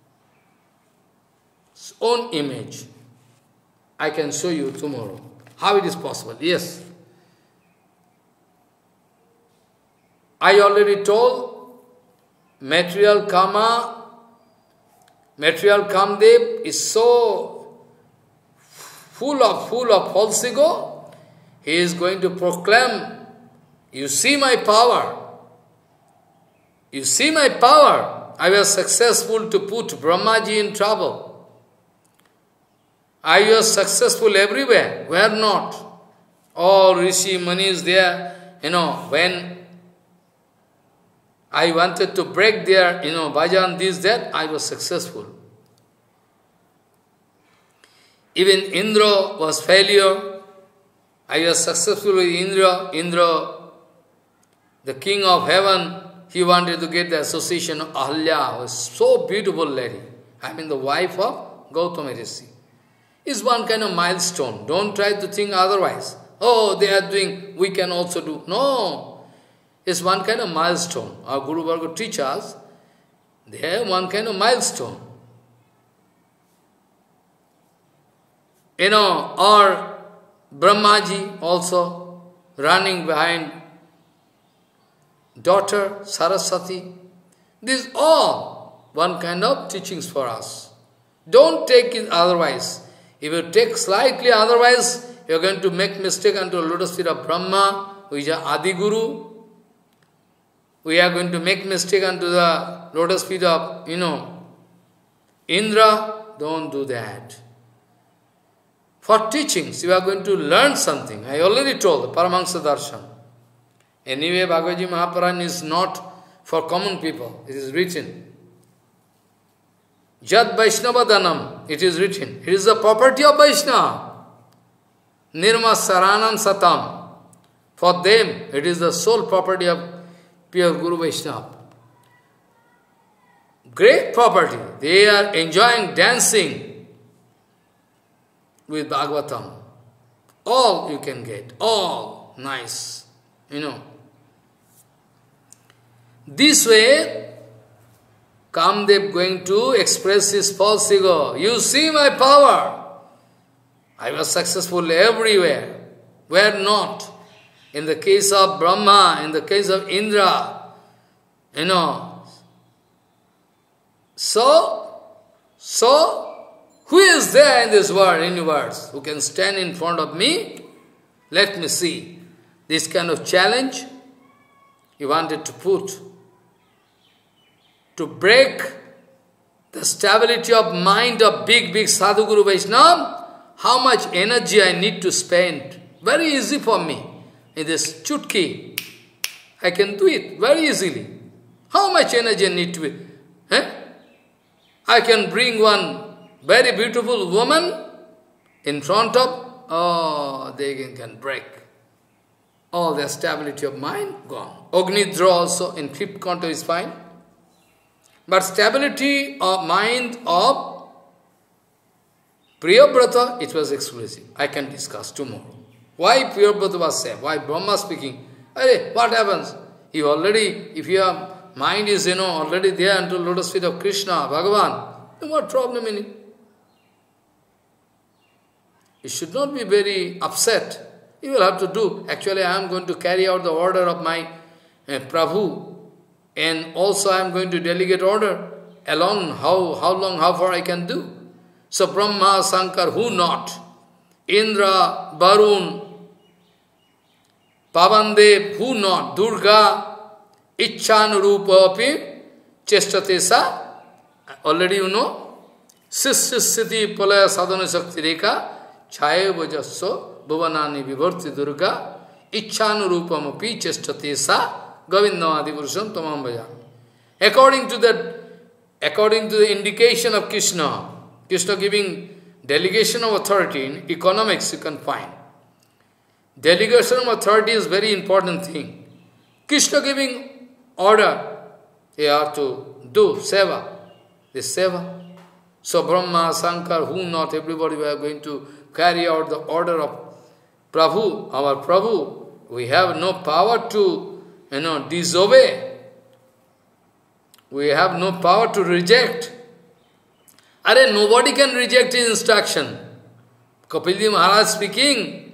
Own image. I can show you tomorrow how it is possible. Yes. I already told material Kamdev is so full of false ego. He is going to proclaim, you see my power. You see my power. I was successful to put Brahmaji in trouble. I was successful everywhere. Where not? All Rishi Munis there, when I wanted to break their, bhajan, this, that, I was successful. Even Indra was failure. I was successful with Indra. Indra, the king of heaven, he wanted to get the association of Ahalya, a so beautiful lady. I mean the wife of Gautama Rishi. It's one kind of milestone. Don't try to think otherwise. Oh, they are doing, we can also do. No. It's one kind of milestone. Our Guru Varga teaches, they have one kind of milestone. Or Brahmaji also running behind daughter Saraswati. This is all one kind of teachings for us. Don't take it otherwise. If you take slightly otherwise, you are going to make mistake unto lotus feet of Brahma, which is Adi Guru. We are going to make mistake unto the lotus feet of, Indra. Don't do that. For teachings, you are going to learn something. I already told the Paramahansa Darshan. Anyway, Bhagavad Gita Mahapuran is not for common people. It is written. Jad Vaishnava Danam, it is written. It is the property of Vaishnava. Nirma Saranam Satam. For them, it is the sole property of pure Guru Vaishnava. Great property. They are enjoying dancing with Bhagavatam. All you can get. All nice. This way, Kamdev going to express his false ego. You see my power. I was successful everywhere. Where not? In the case of Brahma, in the case of Indra, So, who is there in this world, universe, who can stand in front of me? Let me see. This kind of challenge he wanted to put. To break the stability of mind of big Sadhu Guru Vaishnava, how much energy I need to spend. Very easy for me. In this chutki, I can do it very easily. How much energy I need to be? I can bring one very beautiful woman in front of, oh, they can break. All their stability of mind, gone. Agnidra also in fifth canto is fine. But stability of mind of Priyabrata, it was exclusive. I can discuss tomorrow. Why Priyabrata was saved? Why Brahma speaking? Hey, what happens? You already, if your mind is, already there until lotus feet of Krishna, Bhagavan, then what problem in it? You should not be very upset. You will have to do. Actually, I am going to carry out the order of my Prabhu. And also I am going to delegate order. Alone, how long, how far I can do. So Brahma, Shankar, who not? Indra, Varun, Pavandev, who not? Durga, Ichchanurupa api, Chestatesa. Already you know. Sisthiti Palaya Sadhana Shakti Rekha, Chaya Vajasso, Bhuvanani Vibharti Durga, Ichchanurupam api, Chestatesa, Govindamadi Purusham Tamam Bhaja. According to the indication of Krishna, Krishna giving delegation of authority in economics you can find. Delegation of authority is very important thing. Krishna giving order, they are to do seva. This seva. So Brahma, Shankar, who not, everybody we are going to carry out the order of Prabhu, our Prabhu. We have no power to disobey. We have no power to reject. Nobody can reject his instruction. Kapilji Maharaj speaking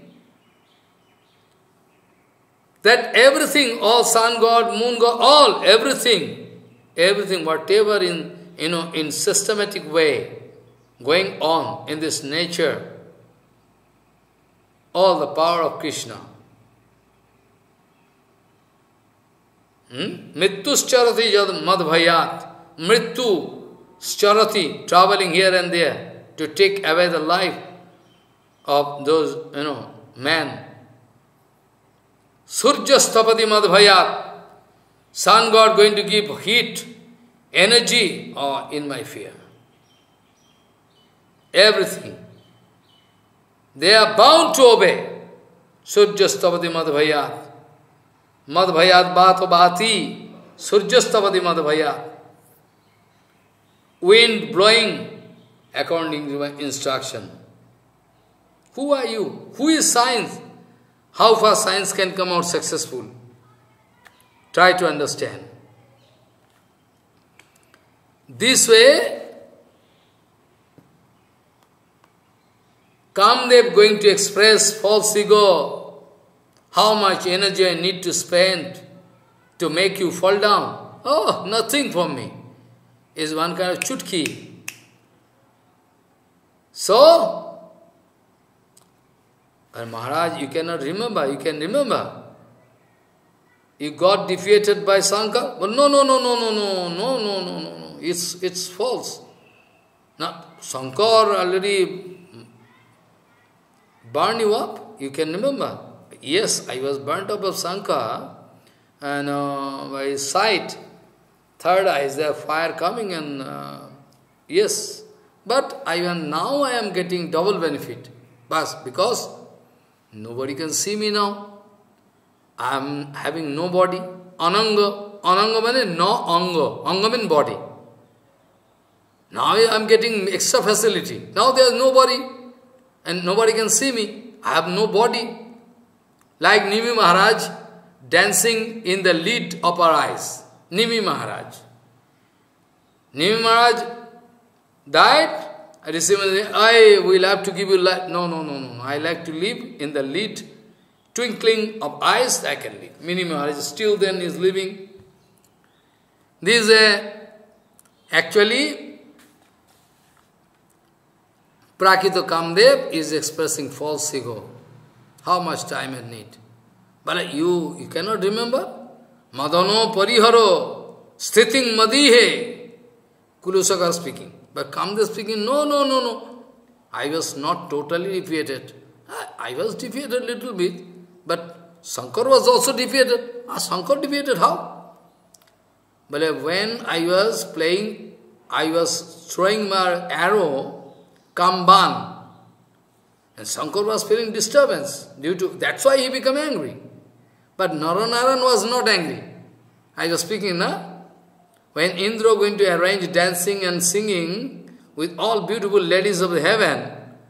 that everything, all sun god, moon god, all, everything, whatever in systematic way going on in this nature, all the power of Krishna. Mrittuscharati jad madbhayat. Mrittu, charati, traveling here and there to take away the life of those, men. Surjastapati madbhayat. Sun god going to give heat, energy, in my fear. Everything. They are bound to obey. Surjastapati madbhayat. Madbhayat bhato bhati, surjastavati madbhayat. Wind blowing according to my instruction. Who are you? Who is science? How far science can come out successful? Try to understand. This way, Kamdev going to express false ego. How much energy I need to spend to make you fall down? Oh, nothing for me. Is one kind of chutki. So, but Maharaj, you cannot remember, you can remember. You got defeated by Shankar? But no. It's false. Now, Shankar already burned you up, you can remember. Yes, I was burnt up of Shankar, and by sight, third eye, is there fire coming, and yes. But now I am getting double benefit. But because nobody can see me now, I am having no body. Ananga. Ananga means no anga. Anga means body. Now I am getting extra facility. Now there is no body, and nobody can see me. I have no body. Like Nimi Maharaj dancing in the lid of our eyes. Nimi Maharaj. Nimi Maharaj died. I received, I will have to give you life. No. I like to live in the lid, twinkling of eyes, I can live. Nimi Maharaj still then is living. This is actually Prakita Kamdev is expressing false ego. How much time I need? But you cannot remember? Madano pariharo sthiting madihe. Kulusaka speaking. But Kamdev speaking, no. I was not totally defeated. I was defeated a little bit. But Shankar was also defeated. Shankar defeated how? But when I was playing I was throwing my arrow, Kamban. And Shankar was feeling disturbance due to, that's why he became angry. But Naranaran was not angry. I was speaking, na? When Indra going to arrange dancing and singing with all beautiful ladies of the heaven,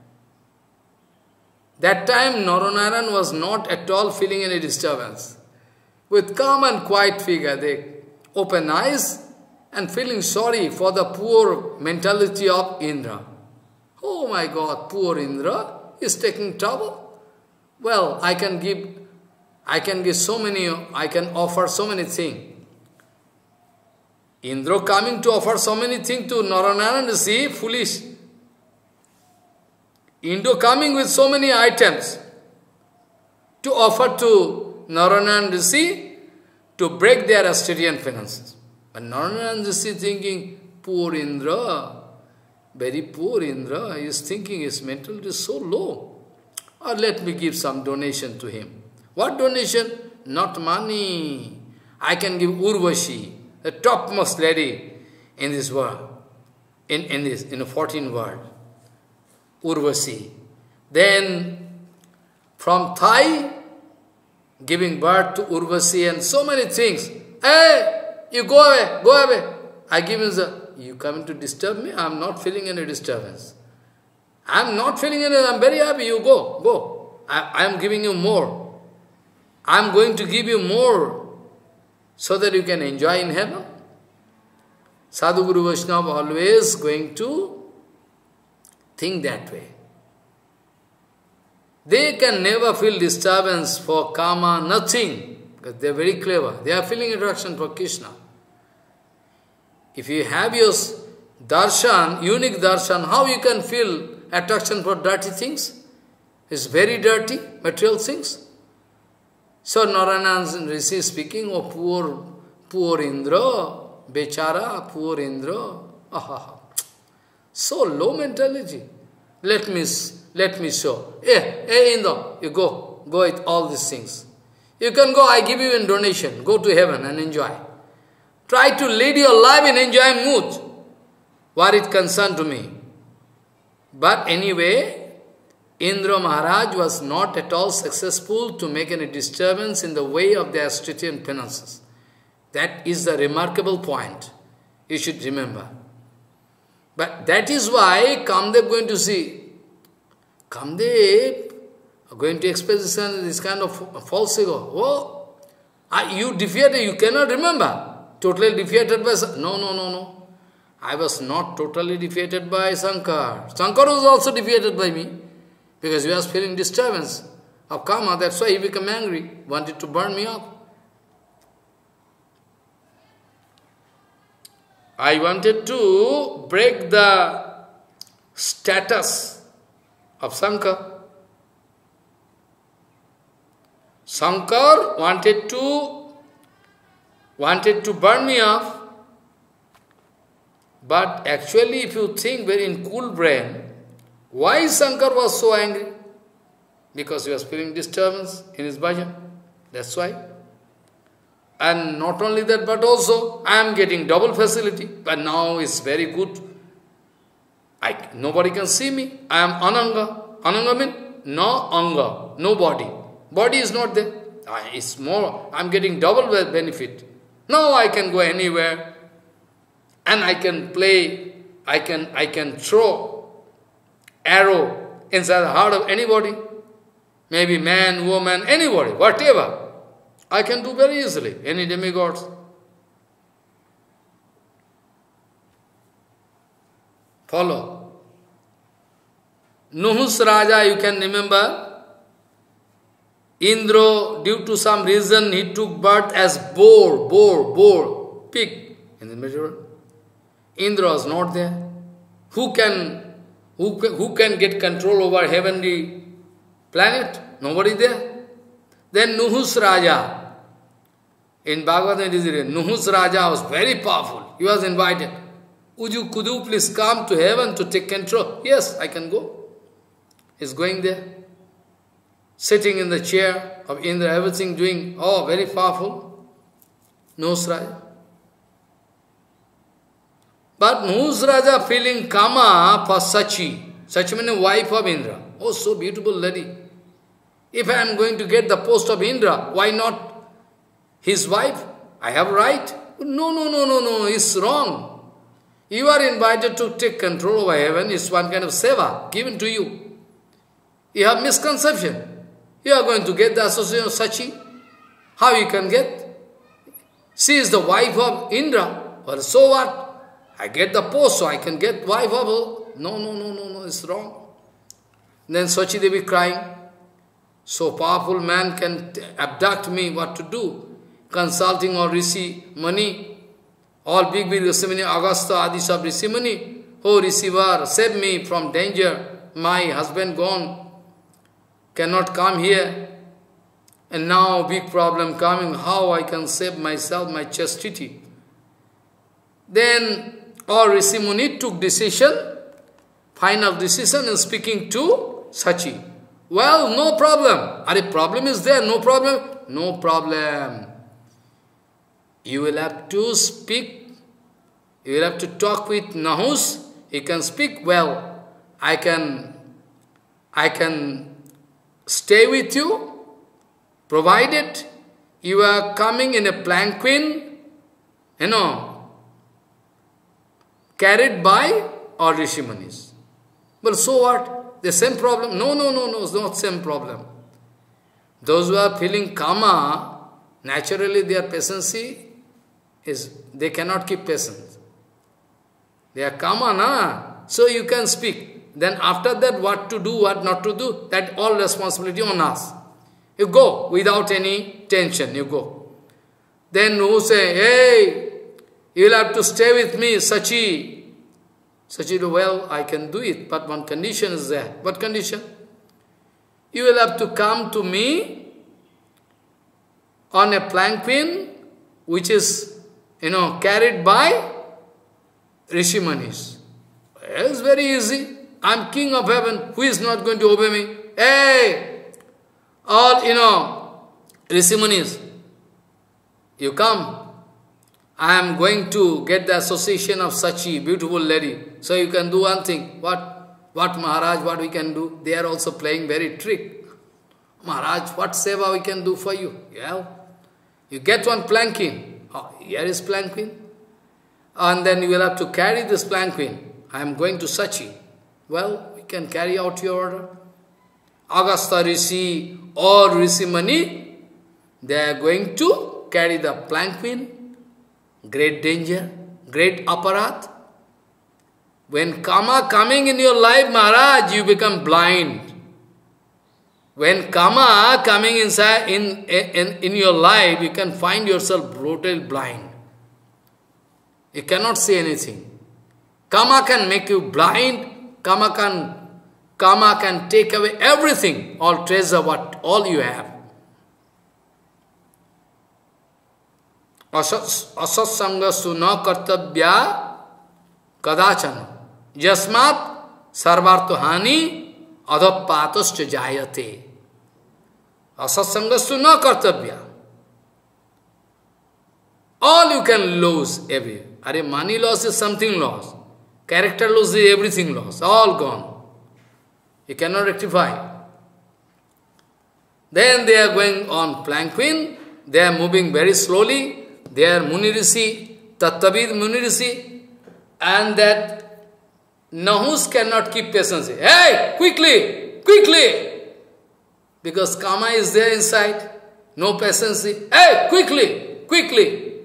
that time Naranaran was not at all feeling any disturbance. With calm and quiet figure, they open eyes and feeling sorry for the poor mentality of Indra. Oh my God, poor Indra is taking trouble. Well, I can offer so many things. Indra coming to offer so many things to Naranaran Rishi, foolish. Indra coming with so many items to offer to Naranaran Rishi to break their austerian finances. But Naranaran Rishi thinking, poor Indra, very poor Indra, he is thinking his mentality is so low. Or let me give some donation to him. What donation? Not money. I can give Urvashi, the topmost lady in this world, in the 14th world. Urvashi. Then from Thai, giving birth to Urvashi and so many things. Hey, you go away, go away. I give him you coming to disturb me? I am not feeling any disturbance. I am not feeling any, I am very happy, you go, go. I am giving you more. I am going to give you more so that you can enjoy in heaven. Sadhu Guru Vaishnava always going to think that way. They can never feel disturbance for karma, nothing, because they are very clever. They are feeling attraction for Krishna. If you have your darshan, unique darshan, how you can feel attraction for dirty things? It's very dirty, material things. So Naranaran Rishi is speaking, oh poor Indra, Bechara, poor Indra. So low mentality. Let me show. Hey Indra, you go with all these things. You can go, I give you in donation. Go to heaven and enjoy. Try to lead your life in enjoying mood. What is concerned to me? But anyway, Indra Maharaj was not at all successful to make any disturbance in the way of the austerian penances. That is the remarkable point. You should remember. But that is why Kamdev going to see. Kamdev going to express this kind of false ego. Oh, you defeated, you cannot remember. Totally defeated by... No. I was not totally defeated by Shankar. Shankar was also defeated by me. Because he was feeling disturbance of karma. That's why he became angry. Wanted to burn me up. I wanted to break the status of Shankar. Shankar wanted to burn me off. But actually, if you think very in cool brain, why Shankar was so angry? Because he was feeling disturbance in his bhajan. That's why. And not only that, but also, I am getting double facility. But now it's very good. Nobody can see me. I am ananga. Ananga means no anga, no body. Body is not there. It's more, I am getting double benefit. Now I can go anywhere. And I can play, I can throw arrow inside the heart of anybody. Maybe man, woman, anybody, whatever. I can do very easily, any demigods. Follow. Nuhus Raja, you can remember, Indra, due to some reason, he took birth as boar, pig in the middle. Indra was not there. Who can get control over heavenly planet? Nobody there. Then Nuhus Raja, in Bhagavatam it is written, Nuhus Raja was very powerful. He was invited. Could you please come to heaven to take control? Yes, I can go. He's going there. Sitting in the chair of Indra, everything doing, very powerful. Nuhus Raja. But who's Raja feeling kama for Sachi? Sachi means wife of Indra. Oh, so beautiful lady. If I am going to get the post of Indra, why not his wife? I have right. No, it's wrong. You are invited to take control over heaven. It's one kind of seva given to you. You have misconception. You are going to get the association of Sachi. How you can get? She is the wife of Indra. Well, so what? I get the post, so I can get wife of her. No, it's wrong. Then Sachi Devi crying. So powerful man can abduct me, what to do? Consulting or Rishi Mani. All big Rishi Mani, Agastha, Adisab Rishi Mani. Oh, receiver, save me from danger. My husband gone. Cannot come here. And now big problem coming. How I can save myself, my chastity? Then all Rishi Muni took decision, final decision in speaking to Sachi. Well, no problem. Are problem is there? No problem? No problem. You will have to speak. You will have to talk with Nahus. He can speak well. I can stay with you, provided you are coming in a palanquin, carried by all Rishimanis. Well, so what? The same problem? No, it's not same problem. Those who are feeling kama, naturally their patience is, they cannot keep patience. They are kama, na? So you can speak. Then after that, what to do, what not to do, that all responsibility on us. You go without any tension, you go. Then who say, hey, you will have to stay with me, Sachi. Sachi, well, I can do it, but one condition is there. What condition? You will have to come to me on a palanquin, which is, carried by Rishimanis. Well, it's very easy. I'm king of heaven. Who is not going to obey me? Hey, all, Rishimanis, you come. I am going to get the association of Sachi, beautiful lady. So you can do one thing. What Maharaj, what we can do? They are also playing very trick. Maharaj, what seva we can do for you? Yeah. You get one palanquin. Oh, here is palanquin. And then you will have to carry this palanquin. I am going to Sachi. Well, we can carry out your order. Agastha Rishi or Rishi Mani, they are going to carry the palanquin. Great danger, great aparat. When kama coming in your life, Maharaj, you become blind. When kama coming inside in your life, you can find yourself brutally blind. You cannot see anything. Kama can make you blind. Kama can take away everything, all treasure, all you have. Asatsangasu na kartabhya kadachana jasmat sarvartuhani adhapatascha jayate. Asatsangasu na kartabhya. All you can lose every. Money loss is something lost. Character loss is everything lost. All gone. You cannot rectify. Then they are going on palanquin. They are moving very slowly. They are Muni Rishi, Tattavid Muni Rishi, and that Nahus cannot keep patience. Hey, quickly! Because kama is there inside, no patience. Hey, quickly!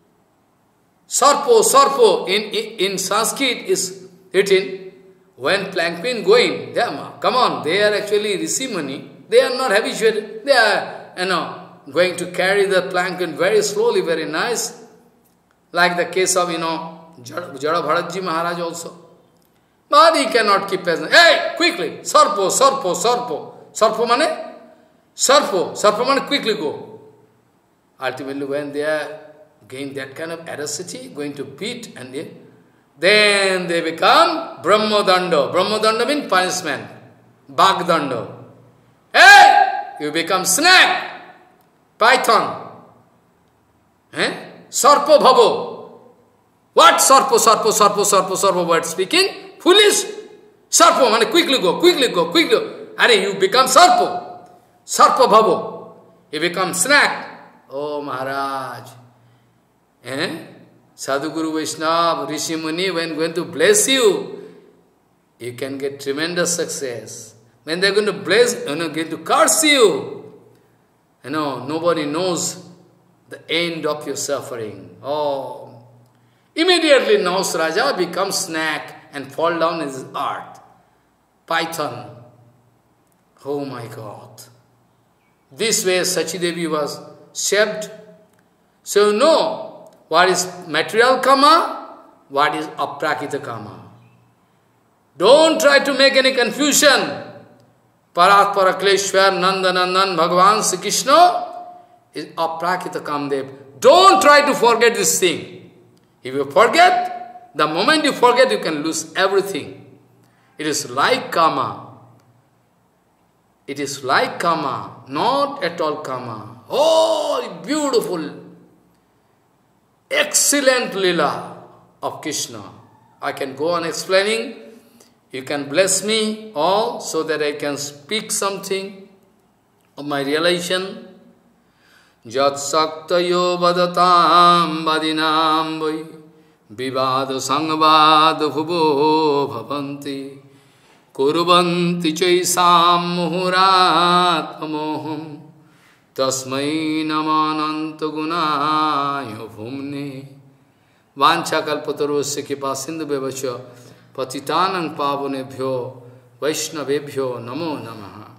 Sarpo, in Sanskrit is written, when palanquin going, come on, they are actually Rishi Muni, they are not habituated, they are, going to carry the palanquin very slowly, very nice. Like the case of, Jada Bharatji Maharaj also. But he cannot keep patience. Hey, quickly! Sarpo. Sarpo mane? Sarpo mane quickly go. Ultimately, when they are gain that kind of audacity, going to beat, and then they become Brahmadanda. Brahmadanda means punishment. Bagdanda. Hey! You become snake. Python. Sarpo bhavo. What? Sarpo, sarpo, sarpo, sarpo, sarpo, word speaking? Foolish. Sarpo, man, quickly go, quickly go, quickly go. Are you become sarpo. Sarpo bhavo. You become snack. Oh, Maharaj. Sadhguru Vaishnava, Rishi Muni, when going to bless you, you can get tremendous success. When they're going to bless, going to curse you, nobody knows the end of your suffering. Oh, immediately Naus Raja becomes snack and fall down in his earth. Python. Oh my God. This way Sachidevi was shaped. So know what is material karma, what is aprakita karma. Don't try to make any confusion. Parat Parakleshwar Nanda Nandan Bhagavan Sri Krishna is aprakita kamdev. Don't try to forget this thing. If you forget, the moment you forget, you can lose everything. It is like karma. It is like karma, not at all karma. Oh, beautiful, excellent lila of Krishna. I can go on explaining. You can bless me all so that I can speak something of my realization. Jat saktayo vadatam vadinam vai vivada sangvad bhuvo bhavanti kurvanti chaisam muhurat moham tasmai namananta gunaya bhumne vancha kalpatarosya kripa sindhu bevacha patitanang pavunebhyo vaishnavebhyo namo namaha.